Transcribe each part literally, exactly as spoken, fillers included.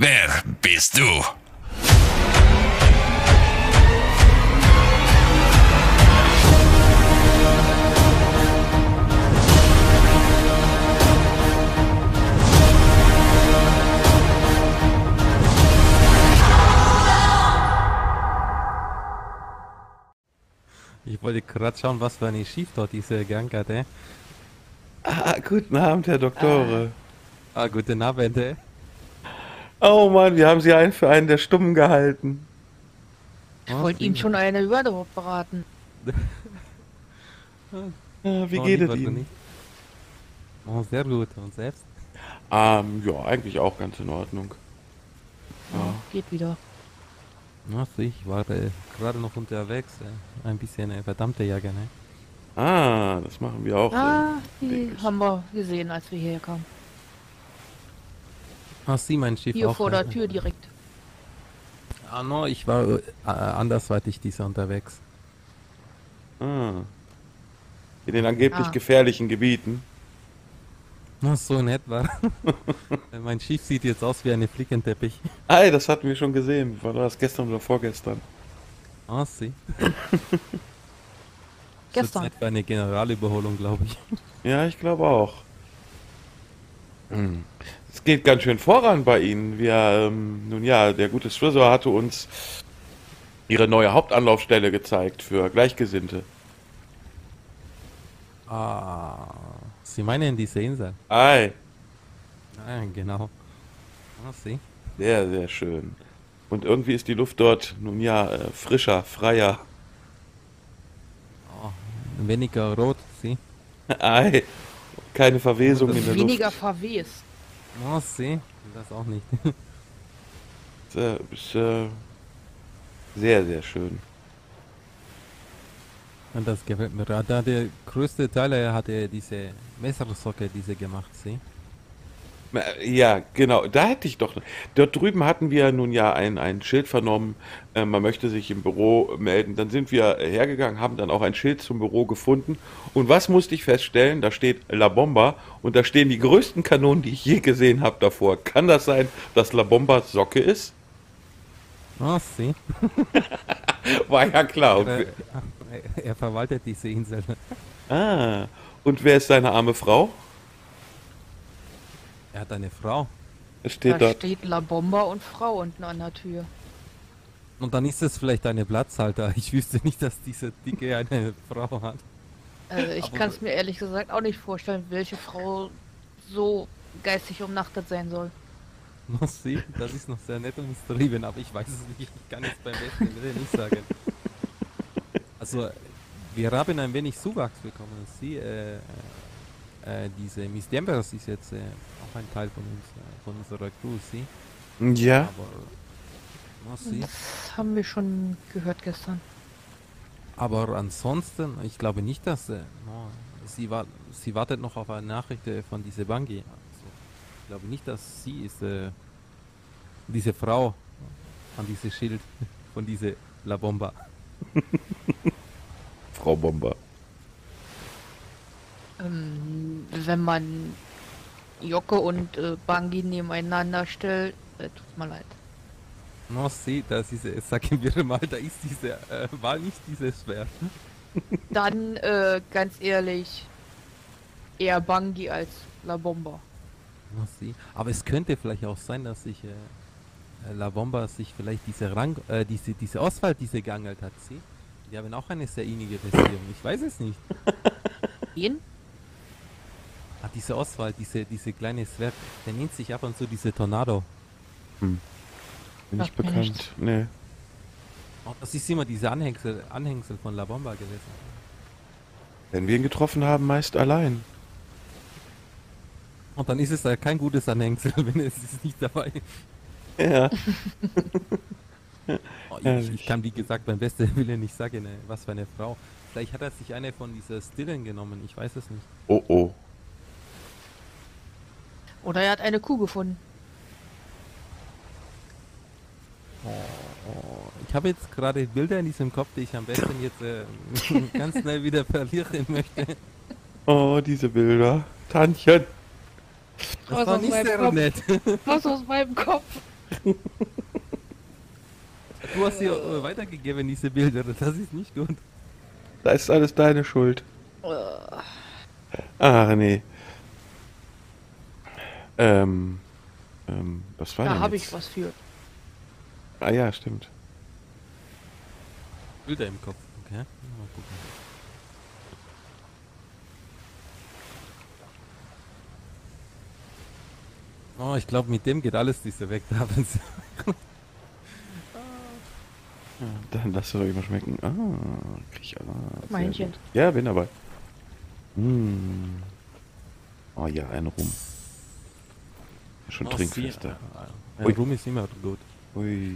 Wer bist du? Ich wollte gerade schauen, was für eine Schief dort diese Gang hatte. Ah, guten Abend, Herr Doktore. Ah, guten Abend, ey. Oh Mann, wir haben Sie einen für einen der Stummen gehalten. Ich wollte ihm schon eine überhaupt beraten. Ja, wie Oh, geht lieber es Ihnen? nicht. Oh, sehr gut. Und selbst? Ähm, ja, eigentlich auch ganz in Ordnung. Ja, geht wieder. Na, so, ich war äh, gerade noch unterwegs. Äh, ein bisschen äh, verdammte Jagd, ne? Ah, das machen wir auch. Ah, äh, die täglich. haben wir gesehen, als wir hierher kamen. Ach, Sie, mein Schiff Hier auch. vor äh, der Tür direkt. Ah, no, ich war äh, andersweitig dieser unterwegs. Ah. In den angeblich Ah. gefährlichen Gebieten. Na, so in etwa. Äh, mein Schiff sieht jetzt aus wie ein Flickenteppich. Ei, das hatten wir schon gesehen. War das gestern oder vorgestern? Ah, Sie. Gestern. Zeit für eine Generalüberholung, glaube ich. Ja, ich glaube auch. Hm. Es geht ganz schön voran bei Ihnen. Wir, ähm, nun ja, der gute Strisor hatte uns Ihre neue Hauptanlaufstelle gezeigt für Gleichgesinnte. Ah, Sie meinen diese Insel? Ei, Ah, genau. Ah, Sie. sehr, sehr schön. Und irgendwie ist die Luft dort, nun ja, äh, frischer, freier. Weniger rot, Sie. Ei, keine Verwesung in der Weniger Luft. verwest. Ah, Sie. Das auch nicht. Das äh, ist äh, sehr, sehr schön. Und das gefällt mir. Da der größte Teil, er hatte diese Messersocke, diese gemacht, Sie. Äh, Ja, genau, da hätte ich doch. Dort drüben hatten wir nun ja ein, ein Schild vernommen, äh, man möchte sich im Büro melden. Dann sind wir hergegangen, haben dann auch ein Schild zum Büro gefunden. Und was musste ich feststellen? Da steht La Bomba und da stehen die größten Kanonen, die ich je gesehen habe, davor. Kann das sein, dass La Bomba Socke ist? Ah, Sie. War ja klar. Und, Er, we- er verwaltet diese Insel. ah, und wer ist seine arme Frau? Er hat eine Frau. Es Da steht dort. steht La Bomba und Frau unten an der Tür. Und dann ist es vielleicht eine Platzhalter. Ich wüsste nicht, dass diese Dicke eine Frau hat. Also ich Aber- kann es mir ehrlich gesagt auch nicht vorstellen, welche Frau so geistig umnachtet sein soll. Na, Sie, das ist noch sehr nett und umstrieben, aber ich weiß es nicht. Ich kann es beim besten Willen nicht sagen. Also, wir haben ein wenig Zuwachs bekommen. Sie, äh, äh, diese Miss Danvers ist jetzt äh, auch ein Teil von uns, äh, von unserer Crew, Sie. Ja. Aber, na, Sie. Das haben wir schon gehört gestern. Aber ansonsten, ich glaube nicht, dass äh, no, sie, wa sie wartet noch auf eine Nachricht äh, von dieser Bangi. Also, ich glaube nicht, dass sie ist äh, diese Frau an dieses Schild von dieser La Bomba. Frau Bomber. Ähm, wenn man Jocke und äh, Bangi nebeneinander stellt, äh, tut mir leid. No, sie, das ist, äh, sagen wir mal, da ist diese äh, Wahl nicht dieses Schwer. Dann, äh, ganz ehrlich, eher Bangi als La Bomba. No, sie. Aber es könnte vielleicht auch sein, dass sich äh, äh, La Bomba sich vielleicht diese Rang, äh, diese, diese Auswahl, diese geangelt hat, sie. Die haben auch eine sehr innige Beziehung. Ich weiß es nicht. Ihn? Ah, diese Auswahl, diese, diese kleine Zwerg, der nennt sich ab und zu diese Tornado. Bin nicht Sagt mir bekannt. nichts. Nee. Oh, das ist immer diese Anhängsel, Anhängsel von La Bomba gewesen. Wenn wir ihn getroffen haben, meist allein. Und dann ist es da kein gutes Anhängsel, wenn es ist nicht dabei. Ja. Oh, ich, Ehrlich. ich kann wie gesagt beim besten Willen nicht sagen, äh, was für eine Frau. Vielleicht hat er sich eine von dieser Stillen genommen, ich weiß es nicht. Oh oh. Oder er hat eine Kuh gefunden. Oh, ich habe jetzt gerade Bilder in diesem Kopf, die ich am besten jetzt äh, ganz schnell wieder verlieren möchte. Oh, diese Bilder. Tantchen. Das Raus war aus nicht meinem sehr Kopf. nett. Was aus meinem Kopf? Du hast sie äh, weitergegeben, diese Bilder. Das ist nicht gut. Da ist alles deine Schuld. Äh, Ach nee. Ähm, ähm, was war Da denn habe jetzt? ich was für. Ah ja, stimmt. Bilder im Kopf. Okay. Mal gucken. Oh, ich glaube, mit dem geht alles diese weg. Da haben sie. Ja, dann lass es euch mal schmecken. Ah, krieg ich. Ah, sehr Meinchen. gut. Ja, bin dabei. Hm. Oh ja, ein Rum. Schon Oh, trinkfester. sie- Ui. Ein Rum ist immer gut. Ui.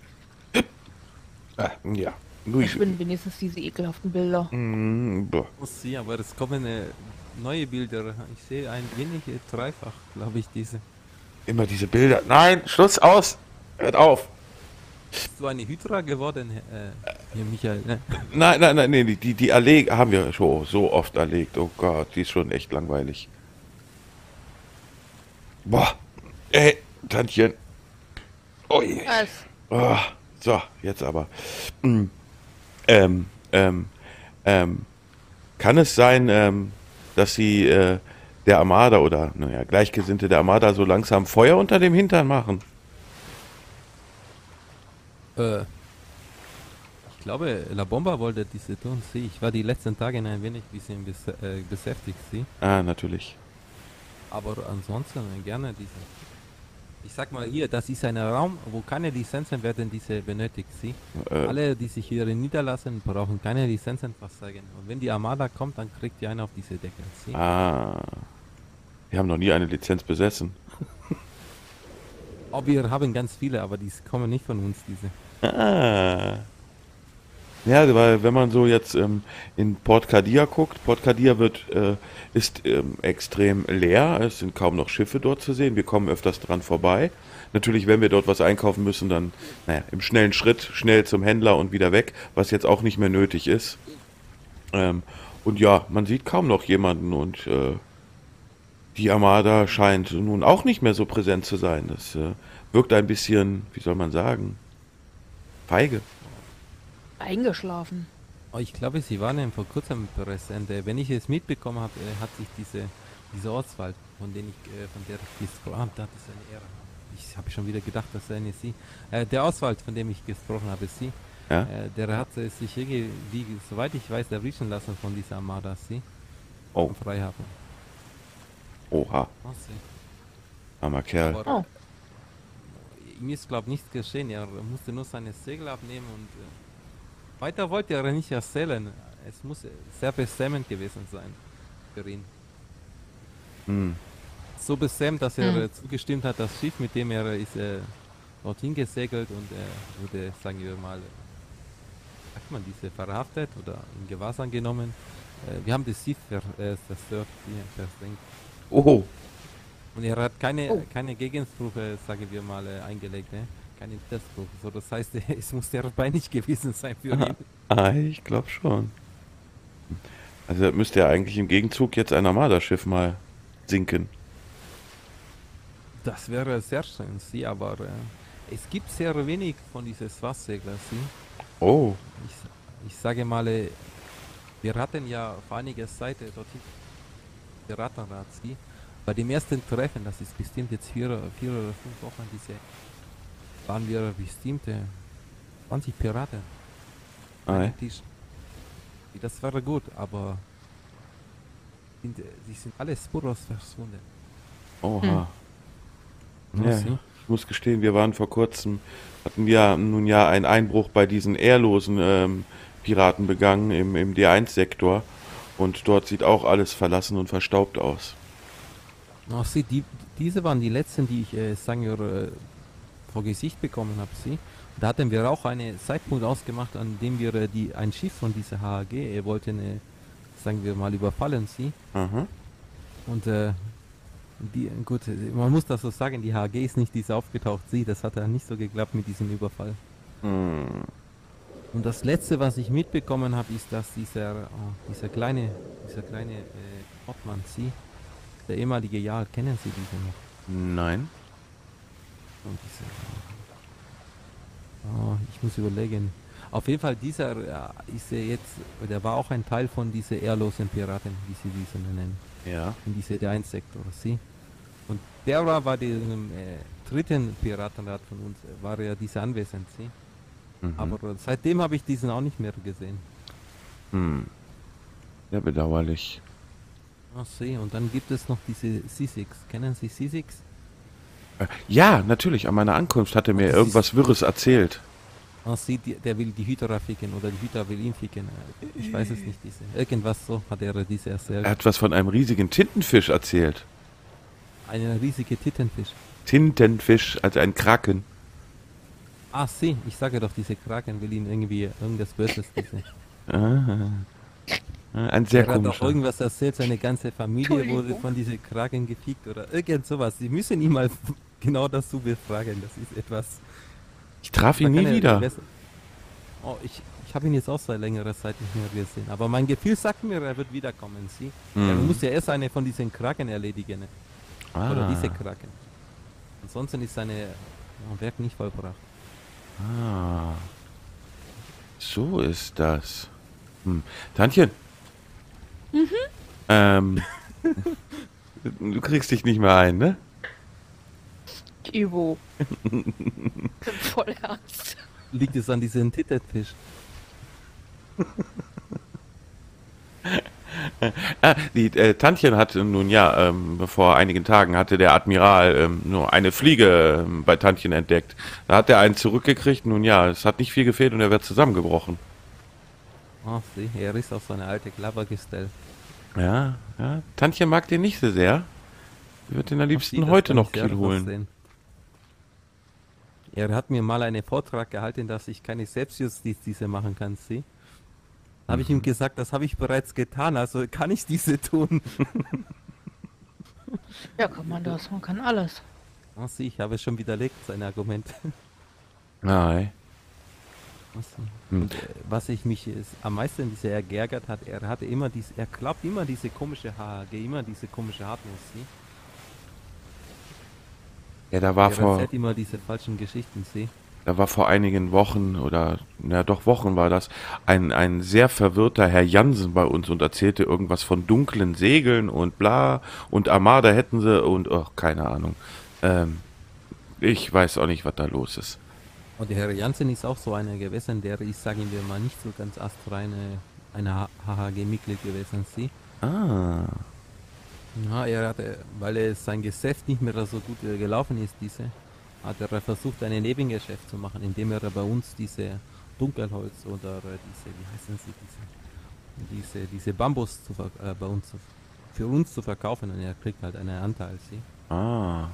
Ah, ja. Ui. Verschwinden wenigstens diese ekelhaften Bilder. Mm, boah. Muss sie, aber es kommen äh, neue Bilder. Ich sehe ein wenig äh, dreifach, glaube ich, diese. Immer diese Bilder. Nein, Schluss aus. Hört auf. Bist du eine Hydra geworden, äh, hier Michael? Ne? Nein, nein, nein, nee, die, die Allee haben wir schon so oft erlegt. Oh Gott, die ist schon echt langweilig. Boah. Ey, Tantchen. Ui. Was? Oh, so, jetzt aber. Mm, ähm, ähm, ähm, kann es sein, ähm, dass sie äh, der Armada oder, naja, Gleichgesinnte der Armada so langsam Feuer unter dem Hintern machen? Äh, ich glaube, La Bomba wollte diese tun. Sie, ich war die letzten Tage ein wenig bisschen bes äh, beschäftigt, sie. Ah, natürlich. Aber ansonsten äh, gerne diese. Ich sag mal hier, das ist ein Raum, wo keine Lizenzen werden diese benötigt, sie. Äh, Alle, die sich hier niederlassen, brauchen keine Lizenzen verzeigen. Und wenn die Armada kommt, dann kriegt ihr eine auf diese Decke, sie. ah. Wir haben noch nie eine Lizenz besessen. Oh, wir haben ganz viele, aber die kommen nicht von uns, diese. Ah. Ja, weil wenn man so jetzt ähm, in Port Kadia guckt, Port Kadia wird, äh, ist ähm, extrem leer, es sind kaum noch Schiffe dort zu sehen, wir kommen öfters dran vorbei. Natürlich, wenn wir dort was einkaufen müssen, dann naja, im schnellen Schritt, schnell zum Händler und wieder weg, was jetzt auch nicht mehr nötig ist. Ähm, und ja, man sieht kaum noch jemanden und äh, die Armada scheint nun auch nicht mehr so präsent zu sein. Das äh, wirkt ein bisschen, wie soll man sagen, feige. Eingeschlafen. Oh, ich glaube, sie waren ja vor kurzem präsent. Äh, Wenn ich es mitbekommen habe, äh, hat sich diese, diese Ortswald, von, denen ich, äh, von der ich gesprochen habe, das ist eine Ehre. Ich habe schon wieder gedacht, das sei eine sie. Äh, der Oswald, von dem ich gesprochen habe, sie, Ja? äh, der hat äh, sich irgendwie, soweit ich weiß, erwischen lassen von dieser Armada, sie, Oh, am Freihafen. oha, Oh, sie. armer Kerl. Aber Oh. ihm ist, glaube ich, nichts geschehen. Er musste nur seine Segel abnehmen und äh, weiter wollte er nicht erzählen. Es muss äh, sehr besämend gewesen sein für ihn. Hm. So besämt, dass er Hm. äh, zugestimmt hat, das Schiff, mit dem er ist, äh, dorthin gesegelt und er wurde, sagen wir mal, äh, sagt man, diese verhaftet oder in Gewahrsam genommen. Äh, wir haben das Schiff ver äh, zerstört, hier versenkt. Oh, Und er hat keine, Oh. keine Gegenspruche, sagen wir mal, äh, eingelegt, ne? Keine Widerspruch. So, das heißt, es muss sehr peinlich gewesen sein für ihn. ah, ich glaube schon. Also müsste ja eigentlich im Gegenzug jetzt ein Armada-Schiff mal sinken. Das wäre sehr schön, sie, aber äh, es gibt sehr wenig von diesen Schwarzsegler, sie. Oh, Ich, ich sage mal, äh, wir hatten ja vor einiger Zeit äh, dorthin Piratenrat, sie. Bei dem ersten Treffen, das ist bestimmt jetzt vier, vier oder fünf Wochen, diese, waren wir bestimmt äh, zwanzig Piraten. an ei. einem Tisch. Das wäre gut, aber sind, äh, die sind alle spurlos verschwunden. Oha. Hm. Ja, Ja, sie. ich muss gestehen, wir waren vor kurzem, hatten wir nun ja einen Einbruch bei diesen ehrlosen ähm, Piraten begangen im, im D eins Sektor und dort sieht auch alles verlassen und verstaubt aus. Ach, sie, die, diese waren die letzten, die ich, äh, sagen wir, äh, vor Gesicht bekommen habe, sie. Da hatten wir auch einen Zeitpunkt ausgemacht, an dem wir äh, die, ein Schiff von dieser H A G äh, wollten, äh, sagen wir mal, überfallen, sie. Aha. Und äh, die, gut, äh, man muss das so sagen, die H A G ist nicht diese aufgetaucht, sie. Das hat ja nicht so geklappt mit diesem Überfall. Hm. Und das letzte, was ich mitbekommen habe, ist, dass dieser, oh, dieser kleine, dieser kleine äh, Hauptmann, sie, der ehemalige Jarl, kennen Sie diesen noch? Nein. Und diese, oh, ich muss überlegen. Auf jeden Fall, dieser ja, ist ja jetzt, der war auch ein Teil von diesen ehrlosen Piraten, wie sie diese nennen. Ja. In diese D eins Sektor, sie. Und der war bei diesem äh, dritten Piratenrat von uns, äh, war ja diese anwesend, sie. Mhm. Aber seitdem habe ich diesen auch nicht mehr gesehen. Hm. Sehr bedauerlich. Ach sie, und dann gibt es noch diese C sechs. Kennen Sie C sechs? Äh, Ja, natürlich. An meiner Ankunft hat er mir das irgendwas Wirres erzählt. Ach sie, die, der will die Hydra ficken oder die Hydra will ihn ficken. Äh, Ich weiß es nicht, diese. Irgendwas so hat er diese erzählt. Er hat was von einem riesigen Tintenfisch erzählt. Eine riesige Tittenfisch. Tintenfisch, also ein Kraken. Ah, sie, ich sage doch, diese Kraken will ihm irgendwie irgendwas Böses. Diese. Ah. Ein sehr Er hat auch komischer. irgendwas erzählt, seine ganze Familie wurde Entschuldigung. von diesen Kraken gefickt oder irgend sowas. Sie müssen ihn mal genau dazu befragen. Das ist etwas. Ich traf ihn Da nie kann er wieder. besser- Oh, ich, ich habe ihn jetzt auch seit längerer Zeit nicht mehr gesehen. Aber mein Gefühl sagt mir, er wird wiederkommen. Sie? Mhm. Er muss ja erst eine von diesen Kraken erledigen. Oder diese Ah. Kraken. Ansonsten ist seine ja, Werk nicht vollbracht. Ah. So ist das. Hm. Tantchen. Mhm. Ähm. Du kriegst dich nicht mehr ein, ne? Ivo. Voll ernst. Liegt es an diesem Tittenfisch? Ah, die äh, Tantchen hatte nun ja, ähm, vor einigen Tagen hatte der Admiral ähm, nur eine Fliege ähm, bei Tantchen entdeckt. Da hat er einen zurückgekriegt. Nun ja, es hat nicht viel gefehlt und er wird zusammengebrochen. Oh, sieh, er ist auf so eine alte Klappergestell. Ja, ja. Tantchen mag den nicht so sehr. Sie wird den am Ach, liebsten sieh, das heute kann noch ich sehr Kiel holen. verstehen. Er hat mir mal einen Vortrag gehalten, dass ich keine Selbstjustiz diese machen kann, sie. Da habe ich ihm gesagt, das habe ich bereits getan, also kann ich diese tun. Ja, kann man das. Man kann alles. Oh, sieh, ich habe es schon widerlegt, sein Argument. Nein. Oh, sieh. Hm. Und, äh, was ich mich äh, am meisten diese er geärgert hat, er hatte immer diese, er glaubt immer diese komische H H G, immer diese komische Hardness, sie. Ja, da war Er vor, erzählt immer diese falschen Geschichten, sie. da war vor einigen Wochen oder, ja doch Wochen war das, ein, ein sehr verwirrter Herr Jansen bei uns und erzählte irgendwas von dunklen Segeln und bla und Armada hätten sie und, ach, keine Ahnung. Ähm, ich weiß auch nicht, was da los ist. Und der Herr Jansen ist auch so einer gewesen, der ist, sagen wir mal, nicht so ganz astrein äh, ein H H G-Mitglied gewesen, sie. Ah, Ja, er hatte, weil er sein Geschäft nicht mehr so gut äh, gelaufen ist, diese, hat er versucht, ein Nebengeschäft zu machen, indem er bei uns diese Dunkelholz oder äh, diese, wie heißen sie, diese, diese, diese Bambus zu, ver- äh, bei uns zu, für uns zu verkaufen und er kriegt halt einen Anteil, sie. ah.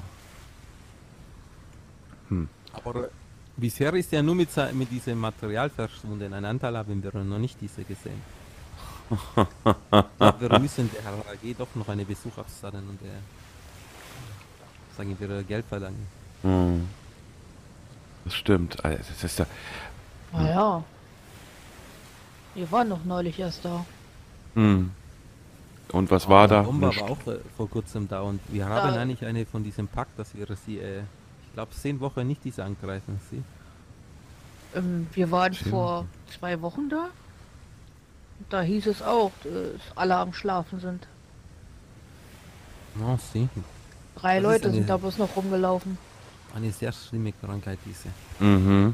Aber äh, bisher ist er nur mit, sei- mit diesem Material verschwunden, einen Anteil haben wir noch nicht diese gesehen. Ich glaub, wir müssen der H H G doch noch einen Besuch abstatten und der, sagen wir, Geld verlangen. Hm. Das stimmt. Also, das ist ja, Naja. Wir waren noch neulich erst da. hm. Und was war da? Bomber Nicht. war auch äh, vor kurzem da und wir Ja. haben eigentlich eine von diesem Pakt, dass wir sie, äh, ich glaube, zehn Wochen nicht diese angreifen, sie. Ähm, wir waren Schön. vor zwei Wochen da. Da hieß es auch, dass alle am Schlafen sind. Oh, sie. Drei Das ist Leute eine- sind da bloß noch rumgelaufen. Eine sehr schlimme Krankheit, diese. Mhm.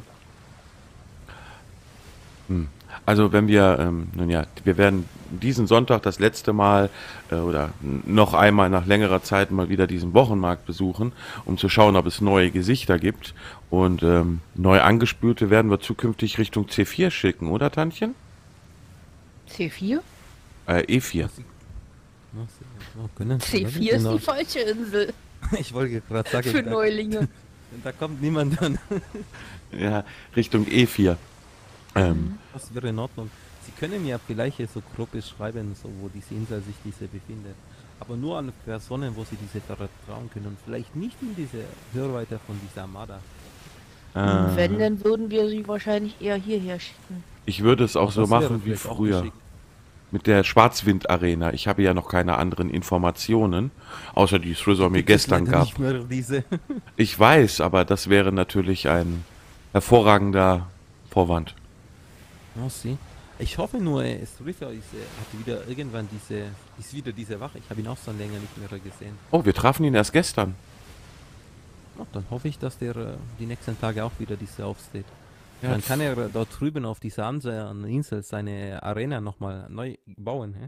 Hm. Also wenn wir, ähm, nun ja, wir werden diesen Sonntag das letzte Mal äh, oder n- noch einmal nach längerer Zeit mal wieder diesen Wochenmarkt besuchen, um zu schauen, ob es neue Gesichter gibt. Und ähm, neu angespülte werden wir zukünftig Richtung C vier schicken, oder Tantchen? C vier? Äh, E vier. Oh, sie. Oh, können Sie- C vier ist Genau. die falsche Insel Ich wollte gerade sagen, für da, Neulinge. da kommt niemand an. Ja, Richtung E vier. Ähm, Das wäre in Ordnung. Sie können mir vielleicht so grob beschreiben, so wo diese Insel sich diese befindet. Aber nur an Personen, wo Sie diese vertrauen können. Und vielleicht nicht in diese Hörweite von dieser Armada. äh, Wenn, dann würden wir sie wahrscheinlich eher hierher schicken. ich würde es auch Das so wäre machen wie vielleicht auch früher. geschickt. mit der Schwarzwind-Arena. Ich habe ja noch keine anderen Informationen, außer die Thrizzer mir Gibt es gestern leider gab. nicht mehr diese. Ich weiß, aber das wäre natürlich ein hervorragender Vorwand. Oh, sie. Ich hoffe nur, äh, Thrizzer ist, äh, hat wieder irgendwann diese, ist wieder diese Wache. Ich habe ihn auch schon länger nicht mehr gesehen. Oh, wir trafen ihn erst gestern. Oh, dann hoffe ich, dass der äh, die nächsten Tage auch wieder diese aufsteht. Ja, Dann kann er äh, dort drüben auf dieser anderen Insel seine Arena nochmal neu bauen. Hä?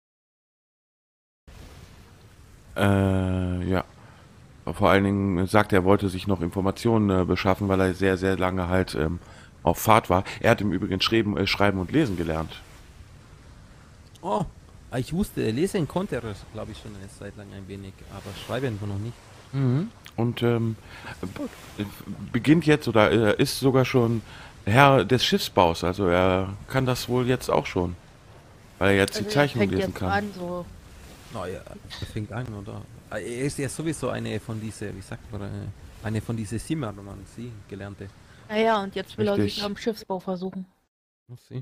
Äh, ja. Vor allen Dingen sagt er, er wollte sich noch Informationen äh, beschaffen, weil er sehr, sehr lange halt ähm, auf Fahrt war. Er hat im Übrigen Schreiben, äh, Schreiben und Lesen gelernt. Oh, ah, ich wusste, äh, lesen konnte er, glaube ich, schon eine Zeit lang ein wenig, aber schreiben noch nicht. Mhm. Und ähm, b- beginnt jetzt oder äh, ist sogar schon Herr des Schiffsbaus. Also er kann das wohl jetzt auch schon, weil er jetzt die Also er Zeichnung fängt lesen jetzt kann. an, so. Naja, er fängt an, oder? Ah, Er ist ja sowieso eine von diese, wie sagt man, äh, eine von diese Zimmermann, sie, gelernte. Naja, und jetzt will er Richtig. sich am Schiffsbau versuchen. Oh, sie.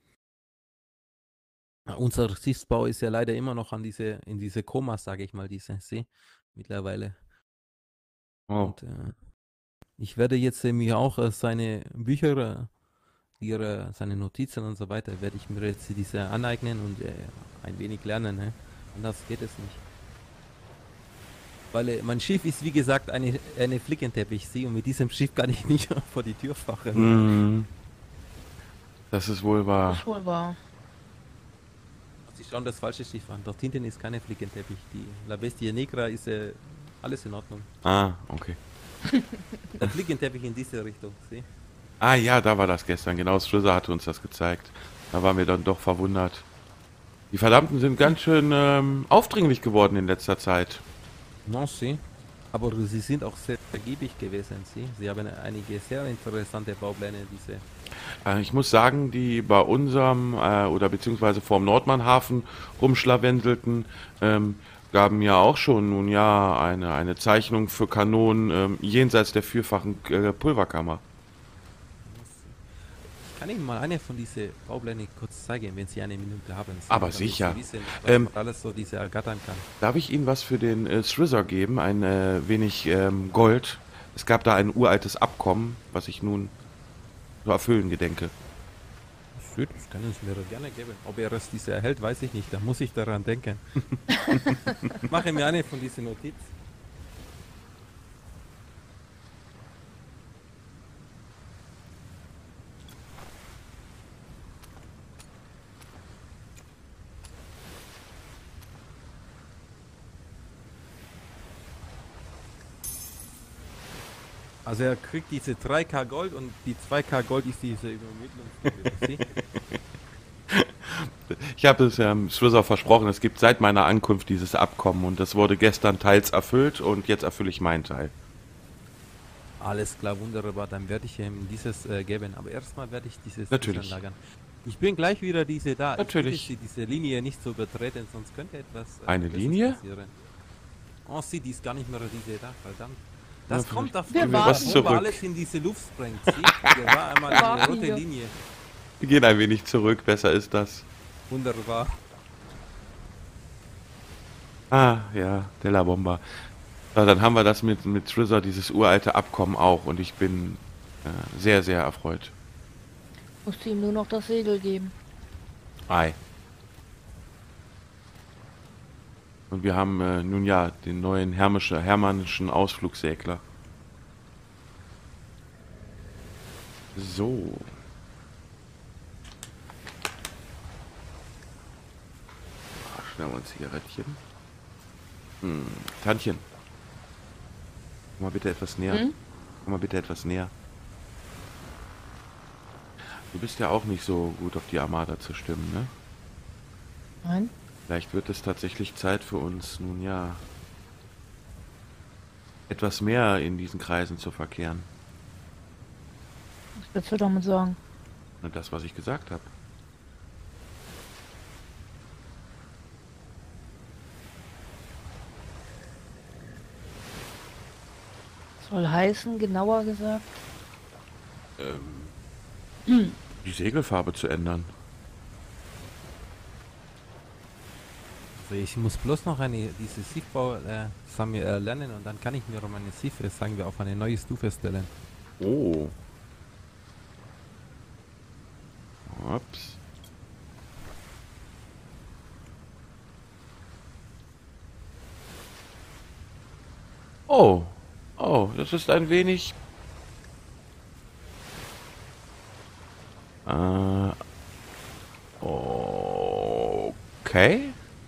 Ah, unser Schiffsbau ist ja leider immer noch an diese, in diese Koma, sage ich mal, diese See, mittlerweile. Oh. Und äh, ich werde jetzt äh, mir auch äh, seine Bücher, äh, ihre, seine Notizen und so weiter, werde ich mir jetzt diese aneignen und äh, ein wenig lernen. Ne? Anders geht es nicht. Weil äh, mein Schiff ist wie gesagt eine, eine Flickenteppich-See und mit diesem Schiff kann ich nicht vor die Tür fahren. Mhm. Das ist wohl Das wahr. ist wohl wahr. Sie schauen das falsche Schiff an. Dort hinten ist keine Flickenteppich. Die La Bestia Negra ist äh, alles in Ordnung. Ah, okay. Der Flickenteppich in diese Richtung. See? Ah ja, da war das gestern. Genau, Thrizzer hatte uns das gezeigt. Da waren wir dann doch verwundert. Die Verdammten sind ganz schön ähm, aufdringlich geworden in letzter Zeit. Non, sie. Aber sie sind auch sehr ergiebig gewesen. Sie, sie haben einige sehr interessante Baupläne. Diese. Äh, ich muss sagen, die bei unserem äh, oder beziehungsweise vorm Nordmannhafen rumschlawendelten, ähm, gaben ja auch schon nun ja eine, eine Zeichnung für Kanonen ähm, jenseits der vierfachen äh, Pulverkammer. Ich kann Ihnen mal eine von diesen Bauplänen kurz zeigen, wenn Sie eine Minute haben. Sie, Aber damit sicher. Sie wissen, was Ähm, man alles so diese ergattern kann. Darf ich Ihnen was für den äh, Thrizzer geben? Ein äh, wenig ähm, Gold. Es gab da ein uraltes Abkommen, was ich nun zu erfüllen gedenke. Das können Sie mir gerne geben. Ob er es diese erhält, weiß ich nicht. Da muss ich daran denken. Mache mir eine von diesen Notizen. Also er kriegt diese drei K Gold und die zwei K Gold ist diese Übermittlungsgebühr. Ich habe es ähm, Thrizzer versprochen, es gibt seit meiner Ankunft dieses Abkommen und das wurde gestern teils erfüllt und jetzt erfülle ich meinen Teil. Alles klar, wunderbar. Dann werde ich ihm dieses äh, geben. Aber erstmal werde ich dieses Natürlich. dieses lagern. Ich bin gleich wieder diese da. Natürlich. Ich bitte Sie, diese Linie nicht zu übertreten, sonst könnte etwas äh, Eine Böses Linie? passieren. Oh, sie, die ist gar nicht mehr diese da, verdammt. Das Ja, kommt davon, Wir wenn warten. die Bombe zurück. alles in diese Luft sprengt. Sie, hier war einmal eine Warten rote wir. Linie. Wir gehen ein wenig zurück, besser ist das. Wunderbar. Ah, ja, Della Bomba. Ja, dann haben wir das mit, mit Thrizzer, dieses uralte Abkommen auch und ich bin äh, sehr, sehr erfreut. Musste ihm nur noch das Segel geben. Ei. Und wir haben äh, nun ja den neuen hermische, hermannischen Ausflugssegler. So. Ah, schnell mal ein Zigarettchen. Hm, Tantchen. Komm mal bitte etwas näher. Hm? Komm mal bitte etwas näher. Du bist ja auch nicht so gut auf die Armada zu stimmen, ne? Nein? Vielleicht wird es tatsächlich Zeit für uns, nun ja, etwas mehr in diesen Kreisen zu verkehren. Was willst du damit sagen? Und das, was ich gesagt habe. Soll heißen, genauer gesagt. Die Segelfarbe zu ändern. Ich muss bloß noch eine, diese Siefbau äh, sagen wir, äh, lernen und dann kann ich mir meine Siefe, sagen wir, auf eine neue Stufe stellen. Oh. Ups. Oh. Oh, das ist ein wenig... Äh, okay.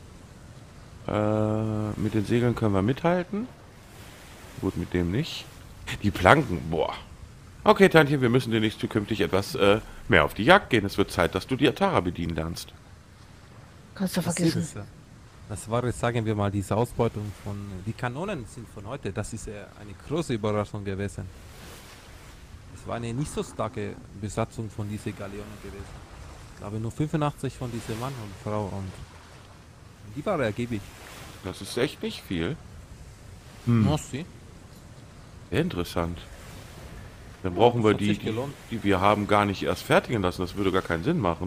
Äh, mit den Segeln können wir mithalten. Gut, mit dem nicht. Die Planken, boah. Okay, Tantchen, wir müssen demnächst zukünftig etwas äh, mehr auf die Jagd gehen. Es wird Zeit, dass du die Atara bedienen lernst. Kannst du Das vergessen. ist, äh, Das war jetzt, sagen wir mal, diese Ausbeutung von... Die Kanonen sind von heute. Das ist äh, eine große Überraschung gewesen. Es war eine nicht so starke Besatzung von dieser Galeone gewesen. Ich glaube nur fünfundachtzig von diesem Mann und Frau und die war ergiebig. Das ist echt nicht viel. Hm. Hm. Sie? Sehr interessant. Dann brauchen wir hat die, sich die, gelohnt. die wir haben, gar nicht erst fertigen lassen. Das würde gar keinen Sinn machen.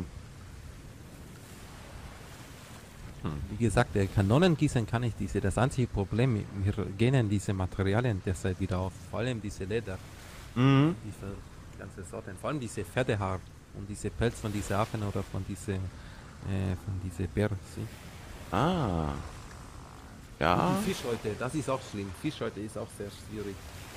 Wie gesagt, der Kanonengießen kann ich diese. Das einzige Problem, wir gehen diese Materialien derzeit wieder auf. Vor allem diese Leder, Mhm. diese ganze Sorten. Vor allem diese Pferdehaar und diese Pelz von dieser Affen oder von diese, äh, von diese Bär. Sie? Ah. Und Ja, die Fischhäute, das ist auch schlimm. Fischhäute ist auch sehr schwierig.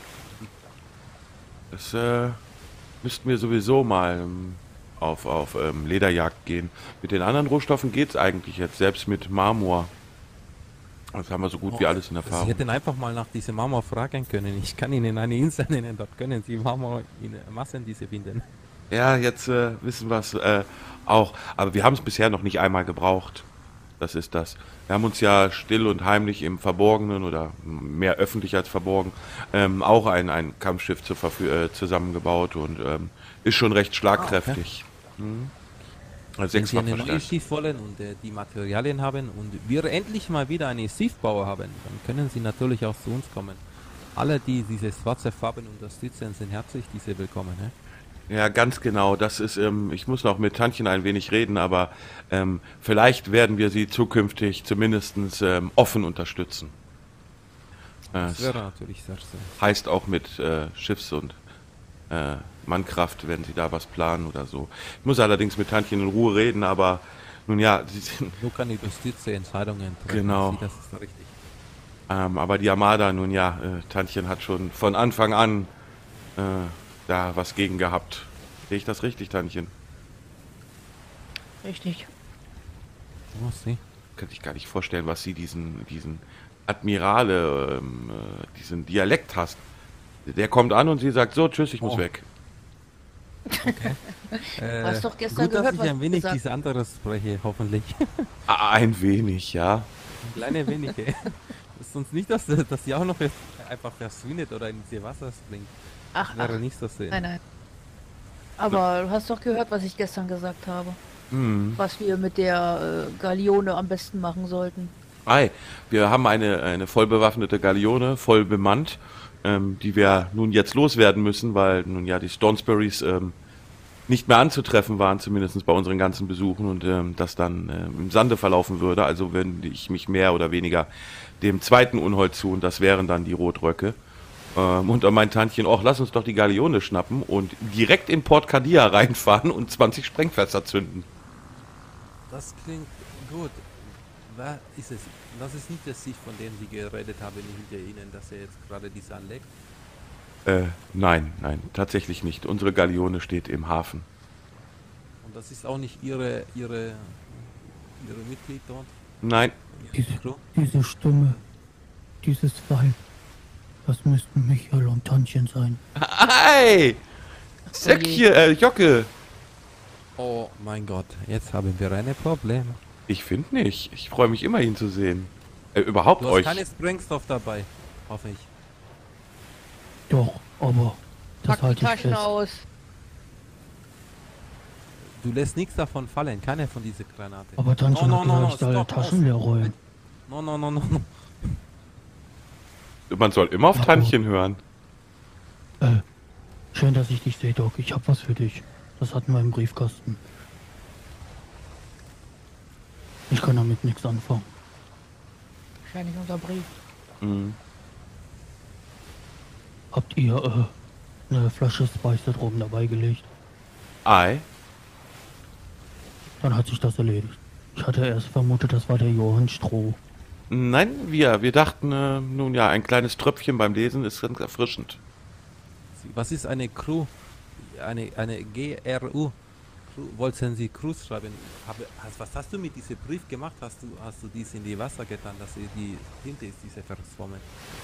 das äh, müssten wir sowieso mal ähm, auf, auf ähm, Lederjagd gehen. Mit den anderen Rohstoffen geht's eigentlich jetzt, selbst mit Marmor. Das haben wir so gut wie alles in Sie Erfahrung. hätten einfach mal nach diesem Marmor fragen können. Ich kann Ihnen eine Insel nennen, dort können Sie Marmor in Massen diese finden. Ja, jetzt äh, wissen wir es äh, auch. Aber wir haben es bisher noch nicht einmal gebraucht. Das ist das. Wir haben uns ja still und heimlich im Verborgenen oder mehr öffentlich als verborgen ähm, auch ein, ein Kampfschiff zu verfü- äh, zusammengebaut und ähm, ist schon recht schlagkräftig. Mhm. Also Wenn Sie sechsfach eine neue verstärkt. Schiff wollen und äh, die Materialien haben und wir endlich mal wieder eine Schiffbauer haben, dann können Sie natürlich auch zu uns kommen. Alle, die diese schwarze Farben unterstützen, sind herzlich diese willkommen. Ne? Ja, ganz genau. Das ist, ähm, ich muss noch mit Tantchen ein wenig reden, aber ähm, vielleicht werden wir sie zukünftig zumindest ähm, offen unterstützen. Äh, Das wäre natürlich sehr schön. heißt auch mit äh, Schiffs- und äh, Mannkraft, wenn sie da was planen oder so. Ich muss allerdings mit Tantchen in Ruhe reden, aber nun ja, sie sind, Nur kann unterstütze Entscheidungen treffen. Genau. Sie, das ist richtig. ähm, aber die Armada, nun ja, äh, Tantchen hat schon von Anfang an äh, da was gegen gehabt. Sehe ich das richtig, Tantchen? Richtig. Oh, Sie. Könnte ich gar nicht vorstellen, was sie diesen, diesen Admirale, ähm, äh, diesen Dialekt hast. Der kommt an und sie sagt, so, tschüss, ich muss Oh. weg. Äh, hast doch gestern gut, dass gehört, ich was ein ich wenig gesagt- diese andere spreche, hoffentlich. Ah, ein wenig, ja. Ein kleine wenige. Sonst nicht, dass, dass sie auch noch jetzt einfach verschwindet oder in diese Wasser springt. Ach, Wäre ach. nicht so schön. Nein, nein. Aber du hast doch gehört, was ich gestern gesagt habe. Hm. Was wir mit der äh, Galeone am besten machen sollten. Ei, wir haben eine, eine voll bewaffnete Galeone, voll bemannt, ähm, die wir nun jetzt loswerden müssen, weil nun ja die Stonesburys ähm, nicht mehr anzutreffen waren, zumindest bei unseren ganzen Besuchen und ähm, das dann ähm, im Sande verlaufen würde. Also wende ich mich mehr oder weniger dem zweiten Unhold zu und das wären dann die Rotröcke. Ähm, und dann mein Tantchen, ach, lass uns doch die Galeone schnappen und direkt in Port Kadia reinfahren und zwanzig Sprengfässer zünden. Das klingt gut. Wer ist es? Das ist nicht das Schiff, von dem Sie geredet haben hinter Ihnen, dass er jetzt gerade dies anlegt. Äh, nein, nein, tatsächlich nicht. Unsere Galeone steht im Hafen. Und das ist auch nicht Ihre, Ihre, Ihre Mitglied dort? Nein, Diese, Crew? diese Stimme, dieses Weib, das müssten Michael und Tantchen sein. Hey! Säckchen, äh, Jocke! Oh mein Gott, jetzt haben wir ein Problem. Ich finde nicht. Ich freue mich immer, ihn zu sehen. Äh, überhaupt Du hast euch. keine Sprengstoff dabei, hoffe ich. Doch, aber das Pack die halte ich Taschen fest. aus. Du lässt nichts davon fallen, keine von dieser Granate. Aber Tantchen No, hat no, no, gesagt, alle stop, Taschen leer räumen. No, no, no, no, no. Man soll immer auf Aber- Tantchen hören. Äh, schön, dass ich dich sehe, Doc. Ich hab was für dich. Das hatten wir im Briefkasten. Ich kann damit nichts anfangen. Wahrscheinlich unser Brief. Mhm. Habt ihr äh, eine Flasche Spice da oben dabei gelegt? Ei. Dann hat sich das erledigt. Ich hatte erst vermutet, das war der Johann Stroh. Nein, wir, wir dachten, äh, nun ja, ein kleines Tröpfchen beim Lesen ist ganz erfrischend. Sie- Was ist eine Crew? Eine, eine G R U? Crew- Wollten Sie Cruise schreiben? Habe, hast, was hast du mit diesem Brief gemacht? Hast du, hast du dies in die Wasser getan, dass sie die Tinte ist, diese verschwommen?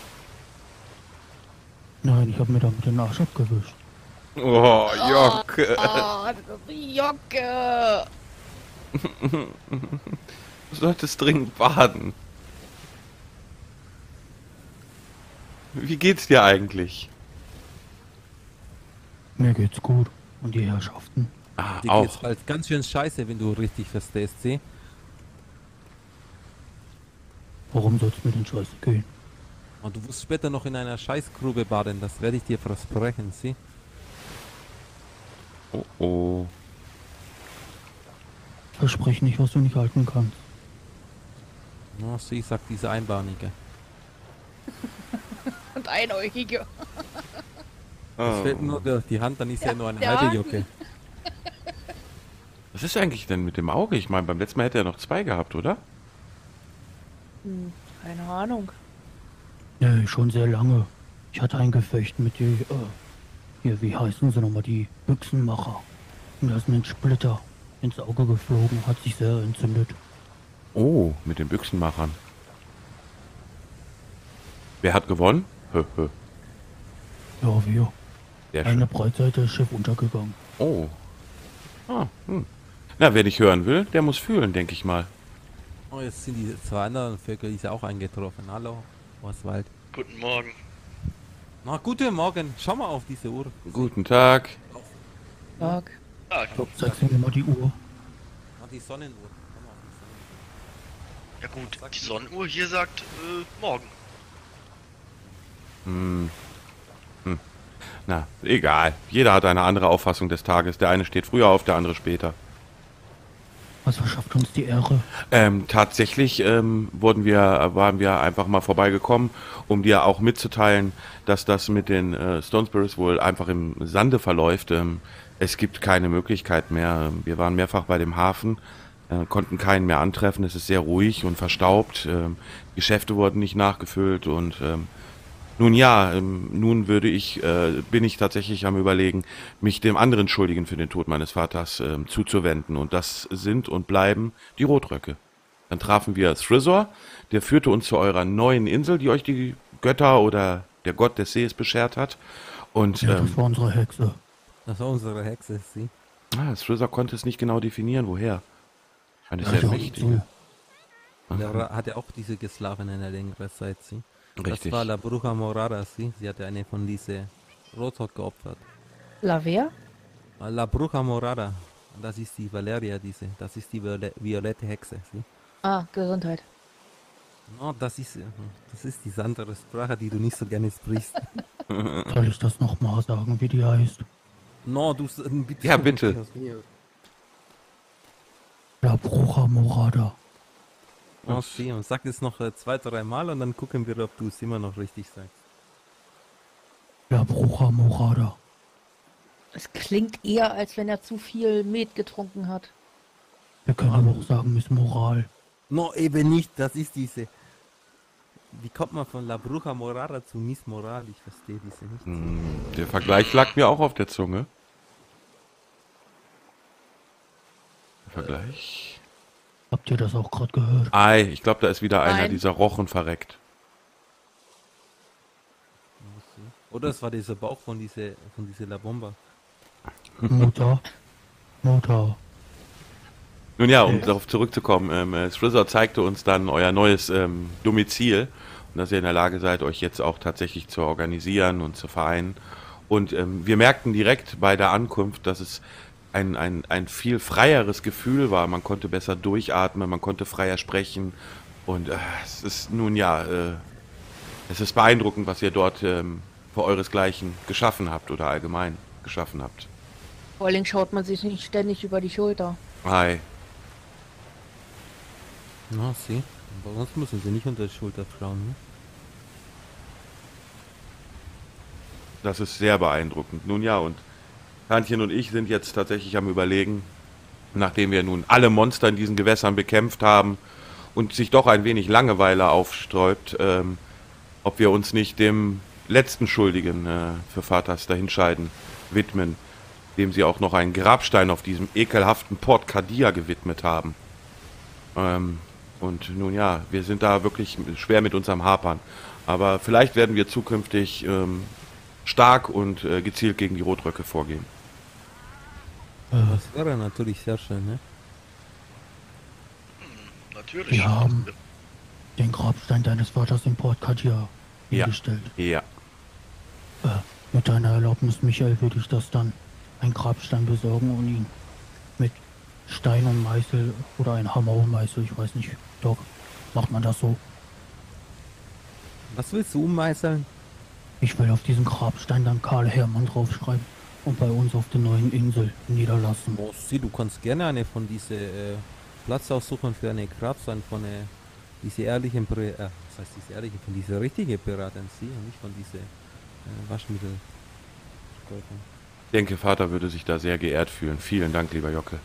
Nein, ich habe mir damit den Arsch abgewischt. Oh, Jock. Ah, Jocke! Du solltest dringend baden. Wie geht's dir eigentlich? Mir geht's gut. Und die Herrschaften? Ah, Die geht's auch. bald ganz schön scheiße, wenn du richtig verstehst, sie. Warum soll's mir denn scheiße gehen? Und du wirst später noch in einer Scheißgrube baden, das werde ich dir versprechen, sie. Oh, oh. Versprich nicht, was du nicht halten kannst. Na, sie sagt diese Einbahnige. Und Einäugige. Das Oh. fällt nur durch die Hand, dann ist ja, Ja, nur eine der halbe Haken. Jocke. Was ist eigentlich denn mit dem Auge? Ich meine, beim letzten Mal hätte er noch zwei gehabt, oder? Hm, keine Ahnung. Nee, schon sehr lange. Ich hatte ein Gefecht mit die, äh, hier, wie heißen sie nochmal, die Büchsenmacher. Und da ist mir ein Splitter ins Auge geflogen, hat sich sehr entzündet. Oh, mit den Büchsenmachern. Wer hat gewonnen? Hö, hö. Ja, wir. Sehr Eine schön. Breitseite ist Schiff untergegangen. Oh. Ah, hm. Na, wer nicht hören will, der muss fühlen, denke ich mal. Oh, jetzt sind die zwei anderen Vögel, die ist ja auch eingetroffen. Hallo, Oswald. Guten Morgen. Na, guten Morgen. Schau mal auf diese Uhr. Guten Tag. Tag. Ah, Zeigst du mir mal die Uhr? Na, die Sonnenuhr. Schau mal auf die ja gut, die Sonnenuhr hier sagt äh, morgen. Hm. Hm. Na, egal. Jeder hat eine andere Auffassung des Tages. Der eine steht früher auf, der andere später. Was verschafft uns die Ehre? Ähm, tatsächlich ähm, wurden wir, waren wir einfach mal vorbeigekommen, um dir auch mitzuteilen, dass das mit den äh, Stonesbury's wohl einfach im Sande verläuft. Ähm, es gibt keine Möglichkeit mehr. Wir waren mehrfach bei dem Hafen, äh, konnten keinen mehr antreffen. Es ist sehr ruhig und verstaubt. Ähm, Geschäfte wurden nicht nachgefüllt und ähm, nun ja, ähm, nun würde ich, äh, bin ich tatsächlich am Überlegen, mich dem anderen Schuldigen für den Tod meines Vaters ähm, zuzuwenden. Und das sind und bleiben die Rotröcke. Dann trafen wir Thrizor, der führte uns zu eurer neuen Insel, die euch die Götter oder der Gott des Sees beschert hat. Und Ja, ähm, das war unsere Hexe. Das war unsere Hexe, sie. ah, Thrizor konnte es nicht genau definieren, woher. Eine Ja, sehr ja, mächtige. Der ra- hatte auch diese Gesklaven in der längeren Zeit, sie. Richtig. Das war La Bruja Morada, sie. Sie hatte eine von diese Rotrock geopfert. La wer? La Bruja Morada. Das ist die Valeria, diese. Das ist die viole violette Hexe, sie. Ah, Gesundheit. No, das ist, äh, das ist diese andere Sprache, die du nicht so gerne sprichst. Soll ich das nochmal sagen, wie die heißt? No, du, s- bitte. Ja, bitte. La Bruja Morada. Oh, sie. Und sag es noch äh, zwei, drei Mal und dann gucken wir, ob du es immer noch richtig sagst. La Bruja Morada. Es klingt eher, als wenn er zu viel Met getrunken hat. Wir können aber auch sagen, Miss Moral. No, eben nicht. Das ist diese. Wie kommt man von La Bruja Morada zu Miss Moral? Ich verstehe diese nicht. Hm, der Vergleich lag mir auch auf der Zunge. Der Vergleich. Habt ihr das auch gerade gehört? Ei, ich glaube, da ist wieder einer Nein. dieser Rochen verreckt. Oder es war dieser Bauch von diese, von diese La Bomba. Mutter. Mutter. Nun ja, um darauf zurückzukommen, ähm, äh, Thrizor zeigte uns dann euer neues ähm, Domizil und dass ihr in der Lage seid, euch jetzt auch tatsächlich zu organisieren und zu vereinen. Und ähm, wir merkten direkt bei der Ankunft, dass es ein, ein, ein viel freieres Gefühl war. Man konnte besser durchatmen, man konnte freier sprechen. Und äh, es ist nun ja, äh, es ist beeindruckend, was ihr dort ähm, für euresgleichen geschaffen habt oder allgemein geschaffen habt. Vor allem schaut man sich nicht ständig über die Schulter. Hi. Na, sie. Aber sonst müssen sie nicht unter die Schulter schauen. Ne? Das ist sehr beeindruckend. Nun ja, und Hörnchen und ich sind jetzt tatsächlich am Überlegen, nachdem wir nun alle Monster in diesen Gewässern bekämpft haben und sich doch ein wenig Langeweile aufsträubt, ähm, ob wir uns nicht dem letzten Schuldigen äh, für Vaters Dahinscheiden widmen, dem sie auch noch einen Grabstein auf diesem ekelhaften Port Kadia gewidmet haben. Ähm, und nun ja, wir sind da wirklich schwer mit unserem Hapern. Aber vielleicht werden wir zukünftig ähm, stark und äh, gezielt gegen die Rotröcke vorgehen. Äh, Das wäre natürlich sehr schön, ne? Natürlich. wir haben den Grabstein deines Vaters in Port Kadia Ja. hingestellt. Ja, Äh, mit deiner Erlaubnis, Michael, würde ich das dann einen Grabstein besorgen und ihn mit Stein und Meißel oder ein Hammer und Meißel, ich weiß nicht, Doc, macht man das so? Was willst du ummeißeln? Ich will auf diesen Grabstein dann Karl Hermann draufschreiben und bei uns auf der neuen Insel niederlassen. Oh, sieh, du kannst gerne eine von diese äh, Platz aussuchen für eine Grabstein von äh, diese ehrlichen, Pri- äh, was heißt diese ehrlichen, von diese richtige Piraten, sie und nicht von diese äh, Waschmittel. ich denke, Vater würde sich da sehr geehrt fühlen. Vielen Dank, lieber Jocke.